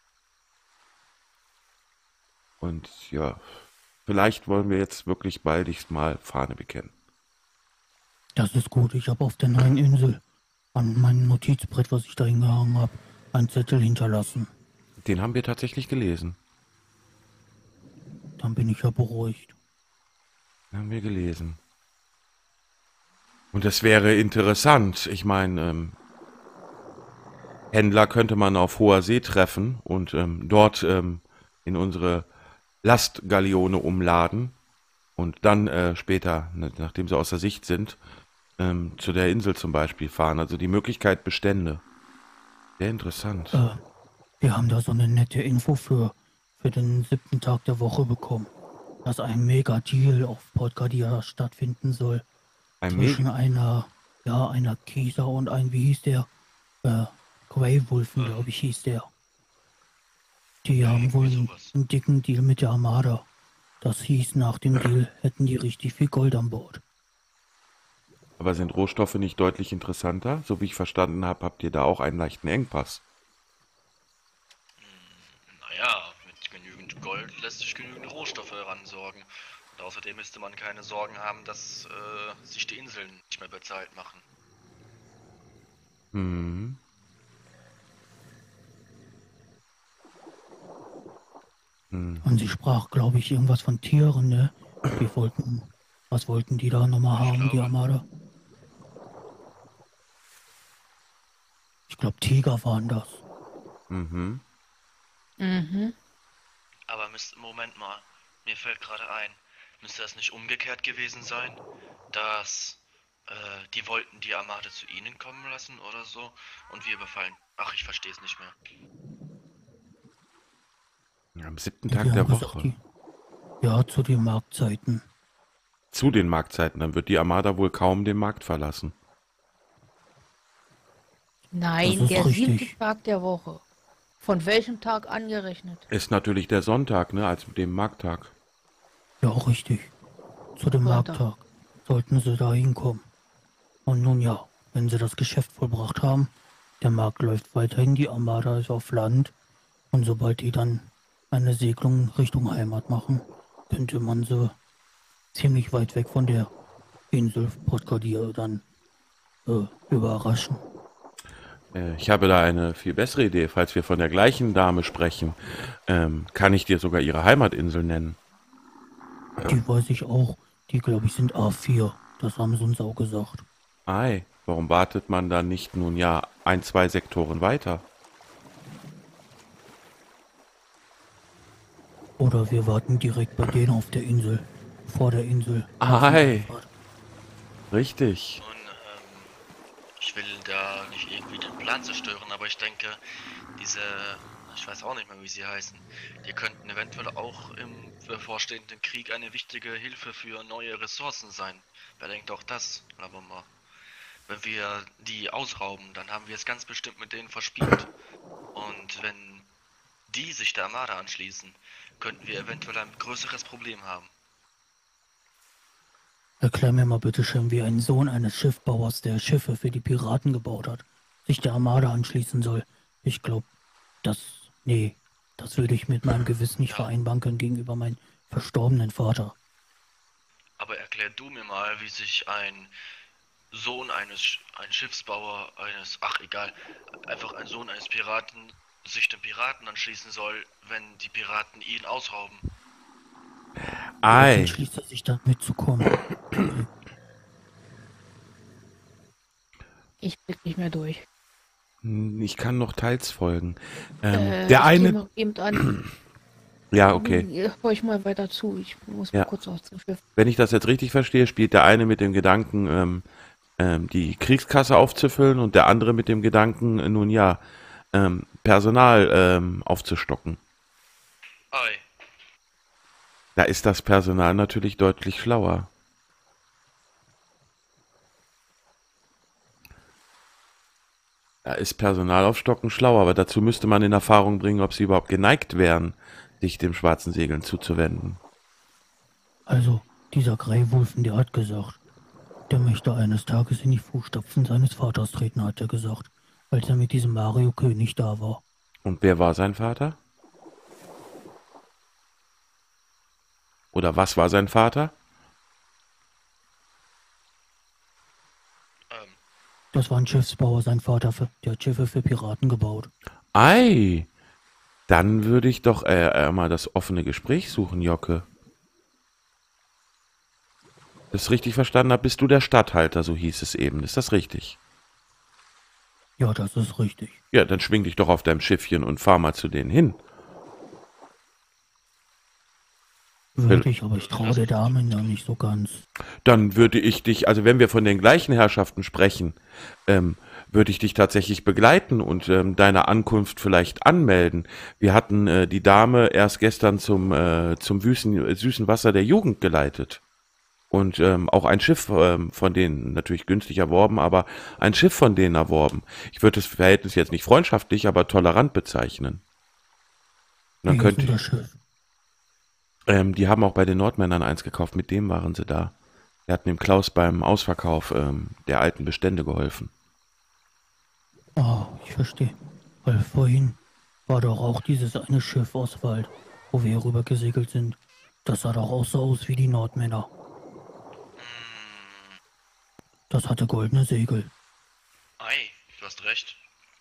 Und ja, vielleicht wollen wir jetzt wirklich baldigst mal Fahne bekennen. Das ist gut. Ich habe auf der neuen Insel an meinem Notizbrett, was ich da hingehangen habe, einen Zettel hinterlassen. Den haben wir tatsächlich gelesen. Dann bin ich ja beruhigt. Den haben wir gelesen. Und es wäre interessant. Ich meine, ähm, Händler könnte man auf hoher See treffen und ähm, dort ähm, in unsere Lastgaleone umladen und dann äh, später, ne, nachdem sie außer Sicht sind, ähm, zu der Insel zum Beispiel fahren. Also die Möglichkeit bestände. Sehr interessant. Äh, wir haben da so eine nette Info für, für den siebten Tag der Woche bekommen, dass ein Mega-Deal auf Port Gadia stattfinden soll. Ein Zwischen Meg einer, ja, einer Kieser und ein, wie hieß der? Äh, Grey Wolfen, Ähm. glaube ich, hieß der. Die haben wohl einen, sowas. einen dicken Deal mit der Armada. Das hieß, nach dem Deal hätten die richtig viel Gold an Bord. Aber sind Rohstoffe nicht deutlich interessanter? So wie ich verstanden habe, habt ihr da auch einen leichten Engpass. Naja, mit genügend Gold lässt sich genügend Rohstoffe heransorgen. Und außerdem müsste man keine Sorgen haben, dass äh, sich die Inseln nicht mehr bezahlt machen. Hm. Hm. Und sie sprach, glaube ich, irgendwas von Tieren, ne? Die wollten, was wollten die da nochmal Ich haben, die glaube- Armada? Ich glaube, Tiger waren das. Mhm. Mhm. Aber müsste, Moment mal, mir fällt gerade ein, müsste das nicht umgekehrt gewesen sein, dass äh, die wollten die Armade zu ihnen kommen lassen oder so und wir überfallen. Ach, ich verstehe es nicht mehr. Am siebten Die Tag haben der gesagt, Woche. die, ja, zu den Marktzeiten. Zu den Marktzeiten. Dann wird die Armada wohl kaum den Markt verlassen. Nein, Das ist der richtig. siebte Tag der Woche. Von welchem Tag angerechnet? Ist natürlich der Sonntag, ne, als dem Markttag. Ja, auch richtig. Zu dem Sonntag. Markttag sollten sie da hinkommen. Und nun ja, wenn sie das Geschäft vollbracht haben, der Markt läuft weiterhin, die Armada ist auf Land. Und sobald die dann eine Segelung Richtung Heimat machen, könnte man sie ziemlich weit weg von der Insel Port Gadia dann äh, überraschen. Äh, ich habe da eine viel bessere Idee. Falls wir von der gleichen Dame sprechen, ähm, kann ich dir sogar ihre Heimatinsel nennen. Die weiß ich auch. Die, glaube ich, sind A vier. Das haben sie uns auch gesagt. Ei, warum wartet man dann nicht nun ja ein, zwei Sektoren weiter? Oder wir warten direkt bei denen auf der Insel. Vor der Insel. Ei, richtig. Und ähm, ich will da nicht irgendwie den Plan zerstören, aber ich denke, diese, ich weiß auch nicht mehr, wie sie heißen, die könnten eventuell auch im bevorstehenden Krieg eine wichtige Hilfe für neue Ressourcen sein. Wer denkt auch das, aber mal. Wenn wir die ausrauben, dann haben wir es ganz bestimmt mit denen verspielt. Und wenn die sich der Armada anschließen, könnten wir eventuell ein größeres Problem haben. Erklär mir mal bitte schön, wie ein Sohn eines Schiffbauers, der Schiffe für die Piraten gebaut hat, sich der Armada anschließen soll. Ich glaube, das, nee, das würde ich mit meinem Gewissen nicht Ja. vereinbaren können gegenüber meinem verstorbenen Vater. Aber erklär du mir mal, wie sich ein Sohn eines, Sch- ein Schiffsbauer, eines, ach egal, einfach ein Sohn eines Piraten sich den Piraten anschließen soll, wenn die Piraten ihn ausrauben. Jetzt Ei, entschließt er sich dann mitzukommen. Ich blick nicht mehr durch. Hm, Ich kann noch teils folgen. Ähm, Äh, der ich eine. geh noch eben an. Ja, okay. Hm, Hör ich mal weiter zu. Ich muss Ja. mal kurz aus dem Schiff. Wenn ich das jetzt richtig verstehe, spielt der eine mit dem Gedanken, ähm, ähm, die Kriegskasse aufzufüllen und der andere mit dem Gedanken, äh, nun ja, ähm, Personal ähm, aufzustocken. Ei, Da ist das Personal natürlich deutlich schlauer. Da ist Personal aufstocken schlauer, aber dazu müsste man in Erfahrung bringen, ob sie überhaupt geneigt wären, sich dem schwarzen Segeln zuzuwenden. Also, dieser Greywolfen, der hat gesagt, der möchte eines Tages in die Fußstapfen seines Vaters treten, hat er gesagt, als er mit diesem Mario König da war. Und wer war sein Vater? Oder was war sein Vater? ähm, Das war ein Schiffsbauer, sein Vater, für, der hat Schiffe für Piraten gebaut. Ei, dann würde ich doch äh, äh, mal das offene Gespräch suchen, Jocke. Das richtig verstanden habe, bist du der Statthalter, so hieß es eben. Ist das richtig? Ja, das ist richtig. Ja, dann schwing dich doch auf deinem Schiffchen und fahr mal zu denen hin. Würde ich, aber ich traue der Dame ja nicht so ganz. Dann würde ich dich, also wenn wir von den gleichen Herrschaften sprechen, ähm, würde ich dich tatsächlich begleiten und ähm, deine Ankunft vielleicht anmelden. Wir hatten äh, die Dame erst gestern zum, äh, zum süßen, äh, süßen Wasser der Jugend geleitet. Und ähm, auch ein Schiff ähm, von denen, natürlich günstig erworben, aber ein Schiff von denen erworben. Ich würde das Verhältnis jetzt nicht freundschaftlich, aber tolerant bezeichnen. Dann Wie ist könnte denn das Schiff? Ähm, die haben auch bei den Nordmännern eins gekauft, mit dem waren sie da. Wir hatten dem Klaus beim Ausverkauf ähm, der alten Bestände geholfen. Ah, ich verstehe. Weil vorhin war doch auch dieses eine Schiff aus Wald, wo wir hier rüber gesegelt sind. Das sah doch auch so aus wie die Nordmänner. Das hatte goldene Segel. ei, du hast recht.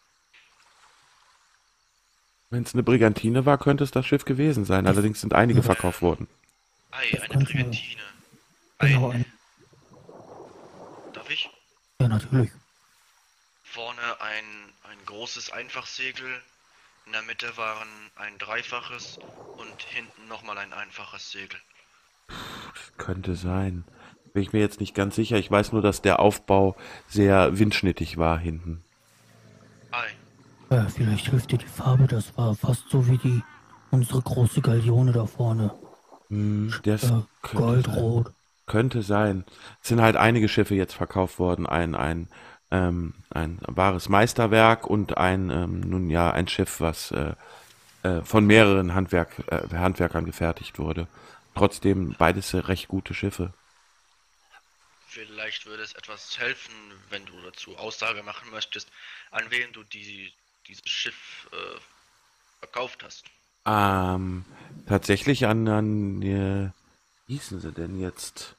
Wenn es eine Brigantine war, könnte es das Schiff gewesen sein. Allerdings sind einige verkauft worden. Ei, Das eine könnte- Brigantine. Genau, Ein, ein, darf ich? ja natürlich. Vorne ein, ein großes Einfachsegel, in der Mitte waren ein dreifaches und hinten nochmal ein einfaches Segel. Könnte sein. Bin ich mir jetzt nicht ganz sicher. Ich weiß nur, dass der Aufbau sehr windschnittig war hinten. Ei, Ja, vielleicht hilft dir die Farbe, das war fast so wie die unsere große Galeone da vorne. Hm, das Äh, könnte sein. Goldrot. Könnte sein. Es sind halt einige Schiffe jetzt verkauft worden. Ein, ein, ähm, ein wahres Meisterwerk und ein, ähm, nun ja, ein Schiff, was äh, äh, von mehreren Handwerk, äh, Handwerkern gefertigt wurde. Trotzdem beides recht gute Schiffe. vielleicht würde es etwas helfen, wenn du dazu Aussage machen möchtest, an wen du die, dieses Schiff äh, verkauft hast. Ähm, tatsächlich an, an äh, wie hießen sie denn jetzt?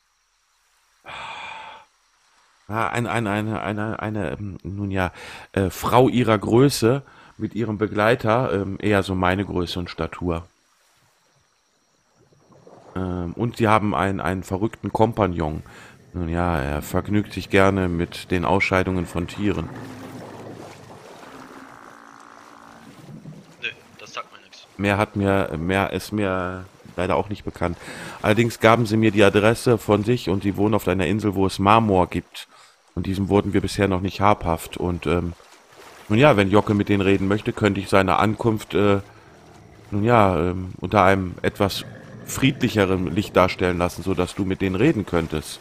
Ah, ein, ein, eine, eine, eine, ähm, nun ja, äh, Frau ihrer Größe mit ihrem Begleiter, ähm, eher so meine Größe und Statur. Ähm, und sie haben einen, einen verrückten Kompagnon. Nun ja, er vergnügt sich gerne mit den Ausscheidungen von Tieren. Nö, das sagt mir nichts. Mehr hat mir, mehr ist mir leider auch nicht bekannt. Allerdings gaben sie mir die Adresse von sich und sie wohnen auf einer Insel, wo es Marmor gibt. Und diesem wurden wir bisher noch nicht habhaft. Und ähm, nun ja, wenn Jocke mit denen reden möchte, könnte ich seine Ankunft, äh, nun ja, ähm, unter einem etwas friedlicheren Licht darstellen lassen, sodass du mit denen reden könntest.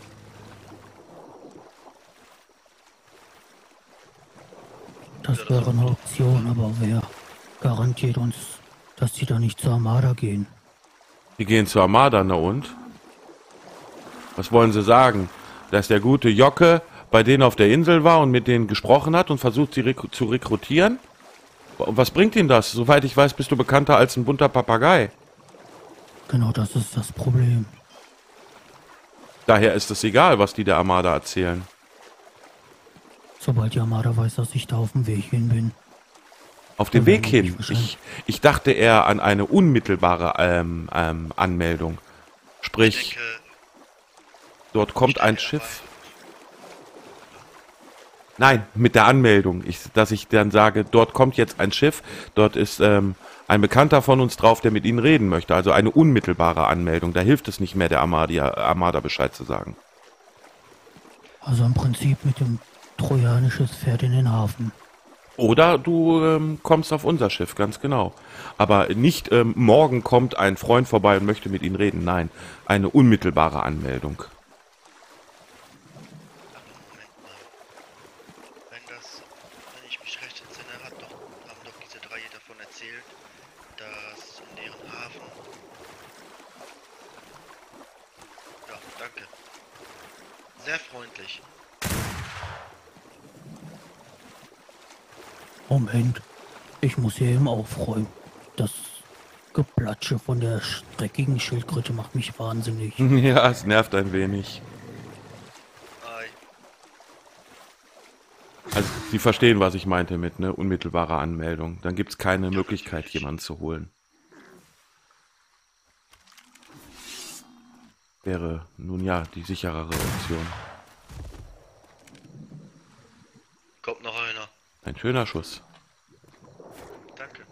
Das wäre eine Option, aber wer garantiert uns, dass sie da nicht zur Armada gehen? Die gehen zur Armada, na und? Was wollen sie sagen? Dass der gute Jocke bei denen auf der Insel war und mit denen gesprochen hat und versucht, sie rekru zu rekrutieren? Und was bringt ihnen das? Soweit ich weiß, bist du bekannter als ein bunter Papagei. Genau, das ist das Problem. Daher ist es egal, was die der Armada erzählen. Sobald die Armada weiß, dass ich da auf dem Weg hin bin. Auf dem Ja, Weg ich hin. verstehe. Ich, ich dachte eher an eine unmittelbare ähm, ähm, Anmeldung. Ich Sprich, denke, dort kommt ich ein denke, Schiff. Nein, mit der Anmeldung. Ich, dass ich dann sage, dort kommt jetzt ein Schiff, dort ist ähm, ein Bekannter von uns drauf, der mit Ihnen reden möchte. Also eine unmittelbare Anmeldung. Da hilft es nicht mehr, der Armada, Armada Bescheid zu sagen. Also im Prinzip mit dem trojanisches Pferd in den Hafen. Oder du ähm, kommst auf unser Schiff, ganz genau. Aber nicht ähm, morgen kommt ein Freund vorbei und möchte mit Ihnen reden. Nein, eine unmittelbare Anmeldung. Moment mal. Wenn das, wenn ich mich recht entsinne, hat doch, haben doch diese drei davon erzählt, dass in deren Hafen. Ja, danke. Sehr freundlich. Moment, ich muss hier eben aufräumen. Das Geplatsche von der dreckigen Schildkröte macht mich wahnsinnig. Ja, es nervt ein wenig. Ei. Also Sie verstehen, was ich meinte mit ne unmittelbarer Anmeldung. Dann gibt es keine Ja, Möglichkeit, natürlich. jemanden zu holen. Wäre nun ja die sicherere Option. Kommt noch einer. Ein schöner Schuss. Danke.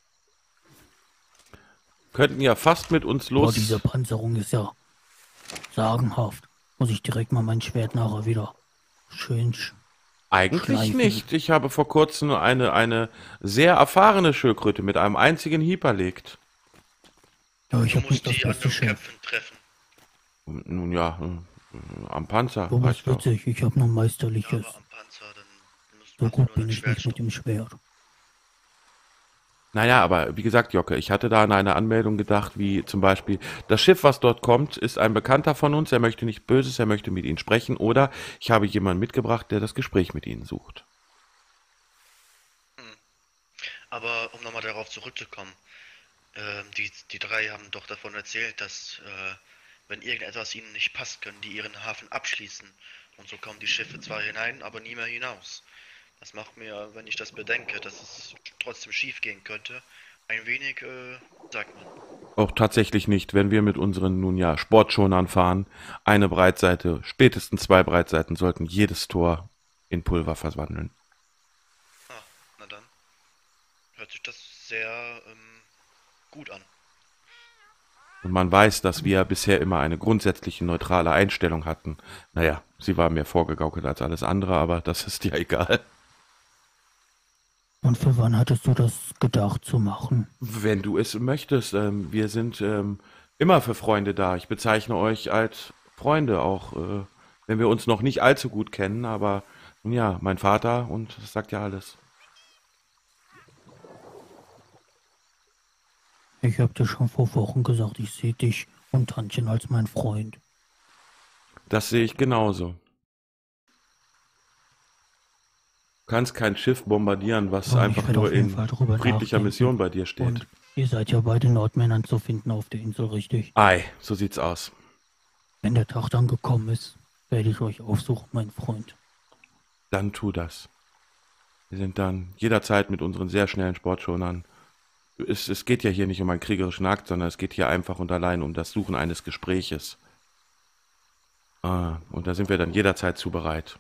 Könnten ja fast mit uns Boah, los. diese Panzerung ist ja sagenhaft. Muss ich direkt mal mein Schwert nachher wieder schön sch Eigentlich schleifen. nicht. Ich habe vor kurzem eine, eine sehr erfahrene Schildkröte mit einem einzigen Hieb erlegt. Ja, ich Du habe nicht musst das die beste anderen Schwert. Köpfen treffen. Nun ja, äh, am Panzer. Du bist reicht doch. witzig, ich habe nur Ja, meisterliches. aber am Panzer, dann musst du So hast du gut nur bin den ich nicht mit Schwertstock. dem Schwert. Naja, aber wie gesagt, Jocke, ich hatte da an eine Anmeldung gedacht, wie zum Beispiel, das Schiff, was dort kommt, ist ein Bekannter von uns, er möchte nicht Böses, er möchte mit Ihnen sprechen, oder ich habe jemanden mitgebracht, der das Gespräch mit Ihnen sucht. Aber um nochmal darauf zurückzukommen, ähm, die, die drei haben doch davon erzählt, dass äh, wenn irgendetwas ihnen nicht passt, können die ihren Hafen abschließen. Und so kommen die Schiffe zwar hinein, aber nie mehr hinaus. Das macht mir, wenn ich das bedenke, dass es trotzdem schief gehen könnte, ein wenig, äh, sagt man. Auch tatsächlich nicht, wenn wir mit unseren, nun ja, Sportschonern fahren, eine Breitseite, spätestens zwei Breitseiten sollten jedes Tor in Pulver verwandeln. Ah, na dann. Hört sich das sehr ähm, gut an. Und man weiß, dass wir bisher immer eine grundsätzliche neutrale Einstellung hatten. Naja, sie war mehr vorgegaukelt als alles andere, aber das ist ja egal. Und für wann hattest du das gedacht zu machen? Wenn du es möchtest, ähm, wir sind ähm, immer für Freunde da. Ich bezeichne euch als Freunde, auch äh, wenn wir uns noch nicht allzu gut kennen, aber nun ja, mein Vater und das sagt ja alles. Ich hab dir schon vor Wochen gesagt, ich sehe dich und Tantchen als mein Freund. Das sehe ich genauso. Du kannst kein Schiff bombardieren, was Aber ich einfach werde nur auf jeden in Fall drüber friedlicher nachdenken. Mission bei dir steht. Und ihr seid ja beide Nordmännern zu finden auf der Insel, richtig? Ei, so sieht's aus. Wenn der Tag dann gekommen ist, werde ich euch aufsuchen, mein Freund. Dann tu das. Wir sind dann jederzeit mit unseren sehr schnellen Sportschonern. Es, es geht ja hier nicht um einen kriegerischen Akt, sondern es geht hier einfach und allein um das Suchen eines Gespräches. Ah, und da sind wir dann jederzeit zu bereit.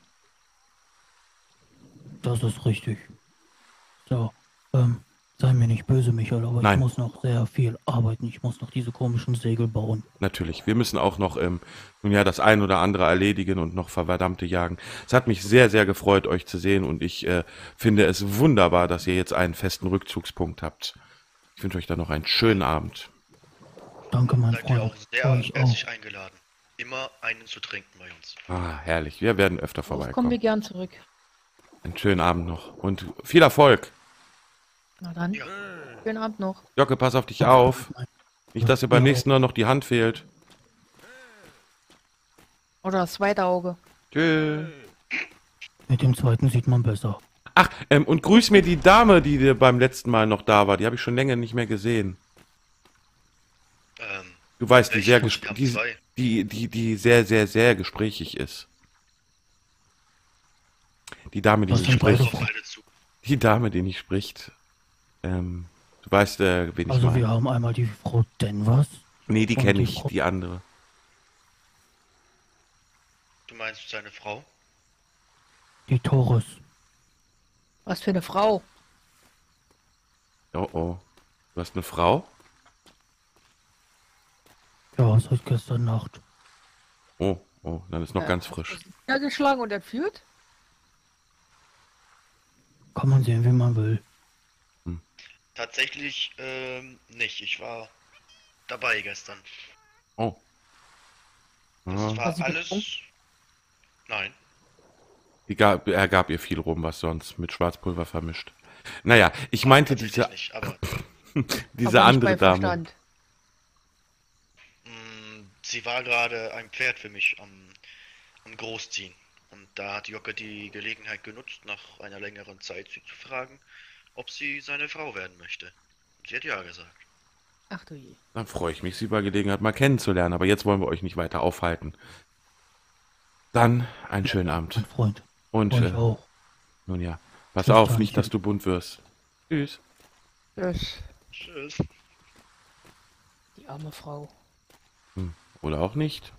Das ist richtig. So, ähm, sei mir nicht böse, Michael, aber Nein. ich muss noch sehr viel arbeiten. Ich muss noch diese komischen Segel bauen. Natürlich. Wir müssen auch noch ähm, nun ja das ein oder andere erledigen und noch Verdammte jagen. Es hat mich sehr, sehr gefreut, euch zu sehen und ich äh, finde es wunderbar, dass ihr jetzt einen festen Rückzugspunkt habt. Ich wünsche euch dann noch einen schönen Abend. Danke, mein Seid ihr Freund. auch sehr Euch auch. herzlich eingeladen. Immer einen zu trinken bei uns. Ah, herrlich. Wir werden öfter Darauf kommen wir vorbeikommen. gern zurück. Einen schönen Abend noch und viel Erfolg. Na dann, Ja. schönen Abend noch. Jocke, pass auf dich auf. Nicht, dass dir beim Ja. nächsten Mal noch die Hand fehlt. Oder das zweite Auge. Tschüss. Mit dem zweiten sieht man besser. Ach, ähm, und grüß mir die Dame, die dir beim letzten Mal noch da war. Die habe ich schon länger nicht mehr gesehen. Ähm, Du weißt, die welche? sehr, Wir gesp- haben die, zwei. die, die, die sehr, sehr, sehr gesprächig ist. Die Dame, die Was nicht sind beide spricht. Frauen? Beide zu. Die Dame, die nicht spricht. Ähm, du weißt, äh, wen ich Also meine. wir haben einmal die Frau Denvers. Nee, die und kenne die ich, Frau- die andere. Du meinst seine Frau? Die Torres. Was für eine Frau. Oh oh. Du hast eine Frau? Ja, seit gestern Nacht. Oh, oh, dann ist noch Äh, ganz hast frisch. du sie niedergeschlagen und entführt? Kann man sehen, wie man will. Tatsächlich ähm, nicht. Ich war dabei gestern. Oh. Das Ja, war sie alles. betrunken? Nein. die gab, er gab ihr viel rum, was sonst mit Schwarzpulver vermischt. Naja, ich meinte Tatsächlich diese, nicht, aber diese Aber nicht andere bei Dame. Verstand. mh, sie war gerade ein Pferd für mich am, am Großziehen. Und da hat Jocke die Gelegenheit genutzt, nach einer längeren Zeit sie zu fragen, ob sie seine Frau werden möchte. Und sie hat ja gesagt. Ach du je. Dann freue ich mich, Sie bei Gelegenheit mal kennenzulernen. Aber jetzt wollen wir euch nicht weiter aufhalten. Dann einen schönen Abend. Mein Freund. Und Und ich äh, auch. nun ja, pass Tschüss, auf, Daniel. nicht, dass du bunt wirst. Tschüss. Das, Tschüss. die arme Frau. Oder auch nicht.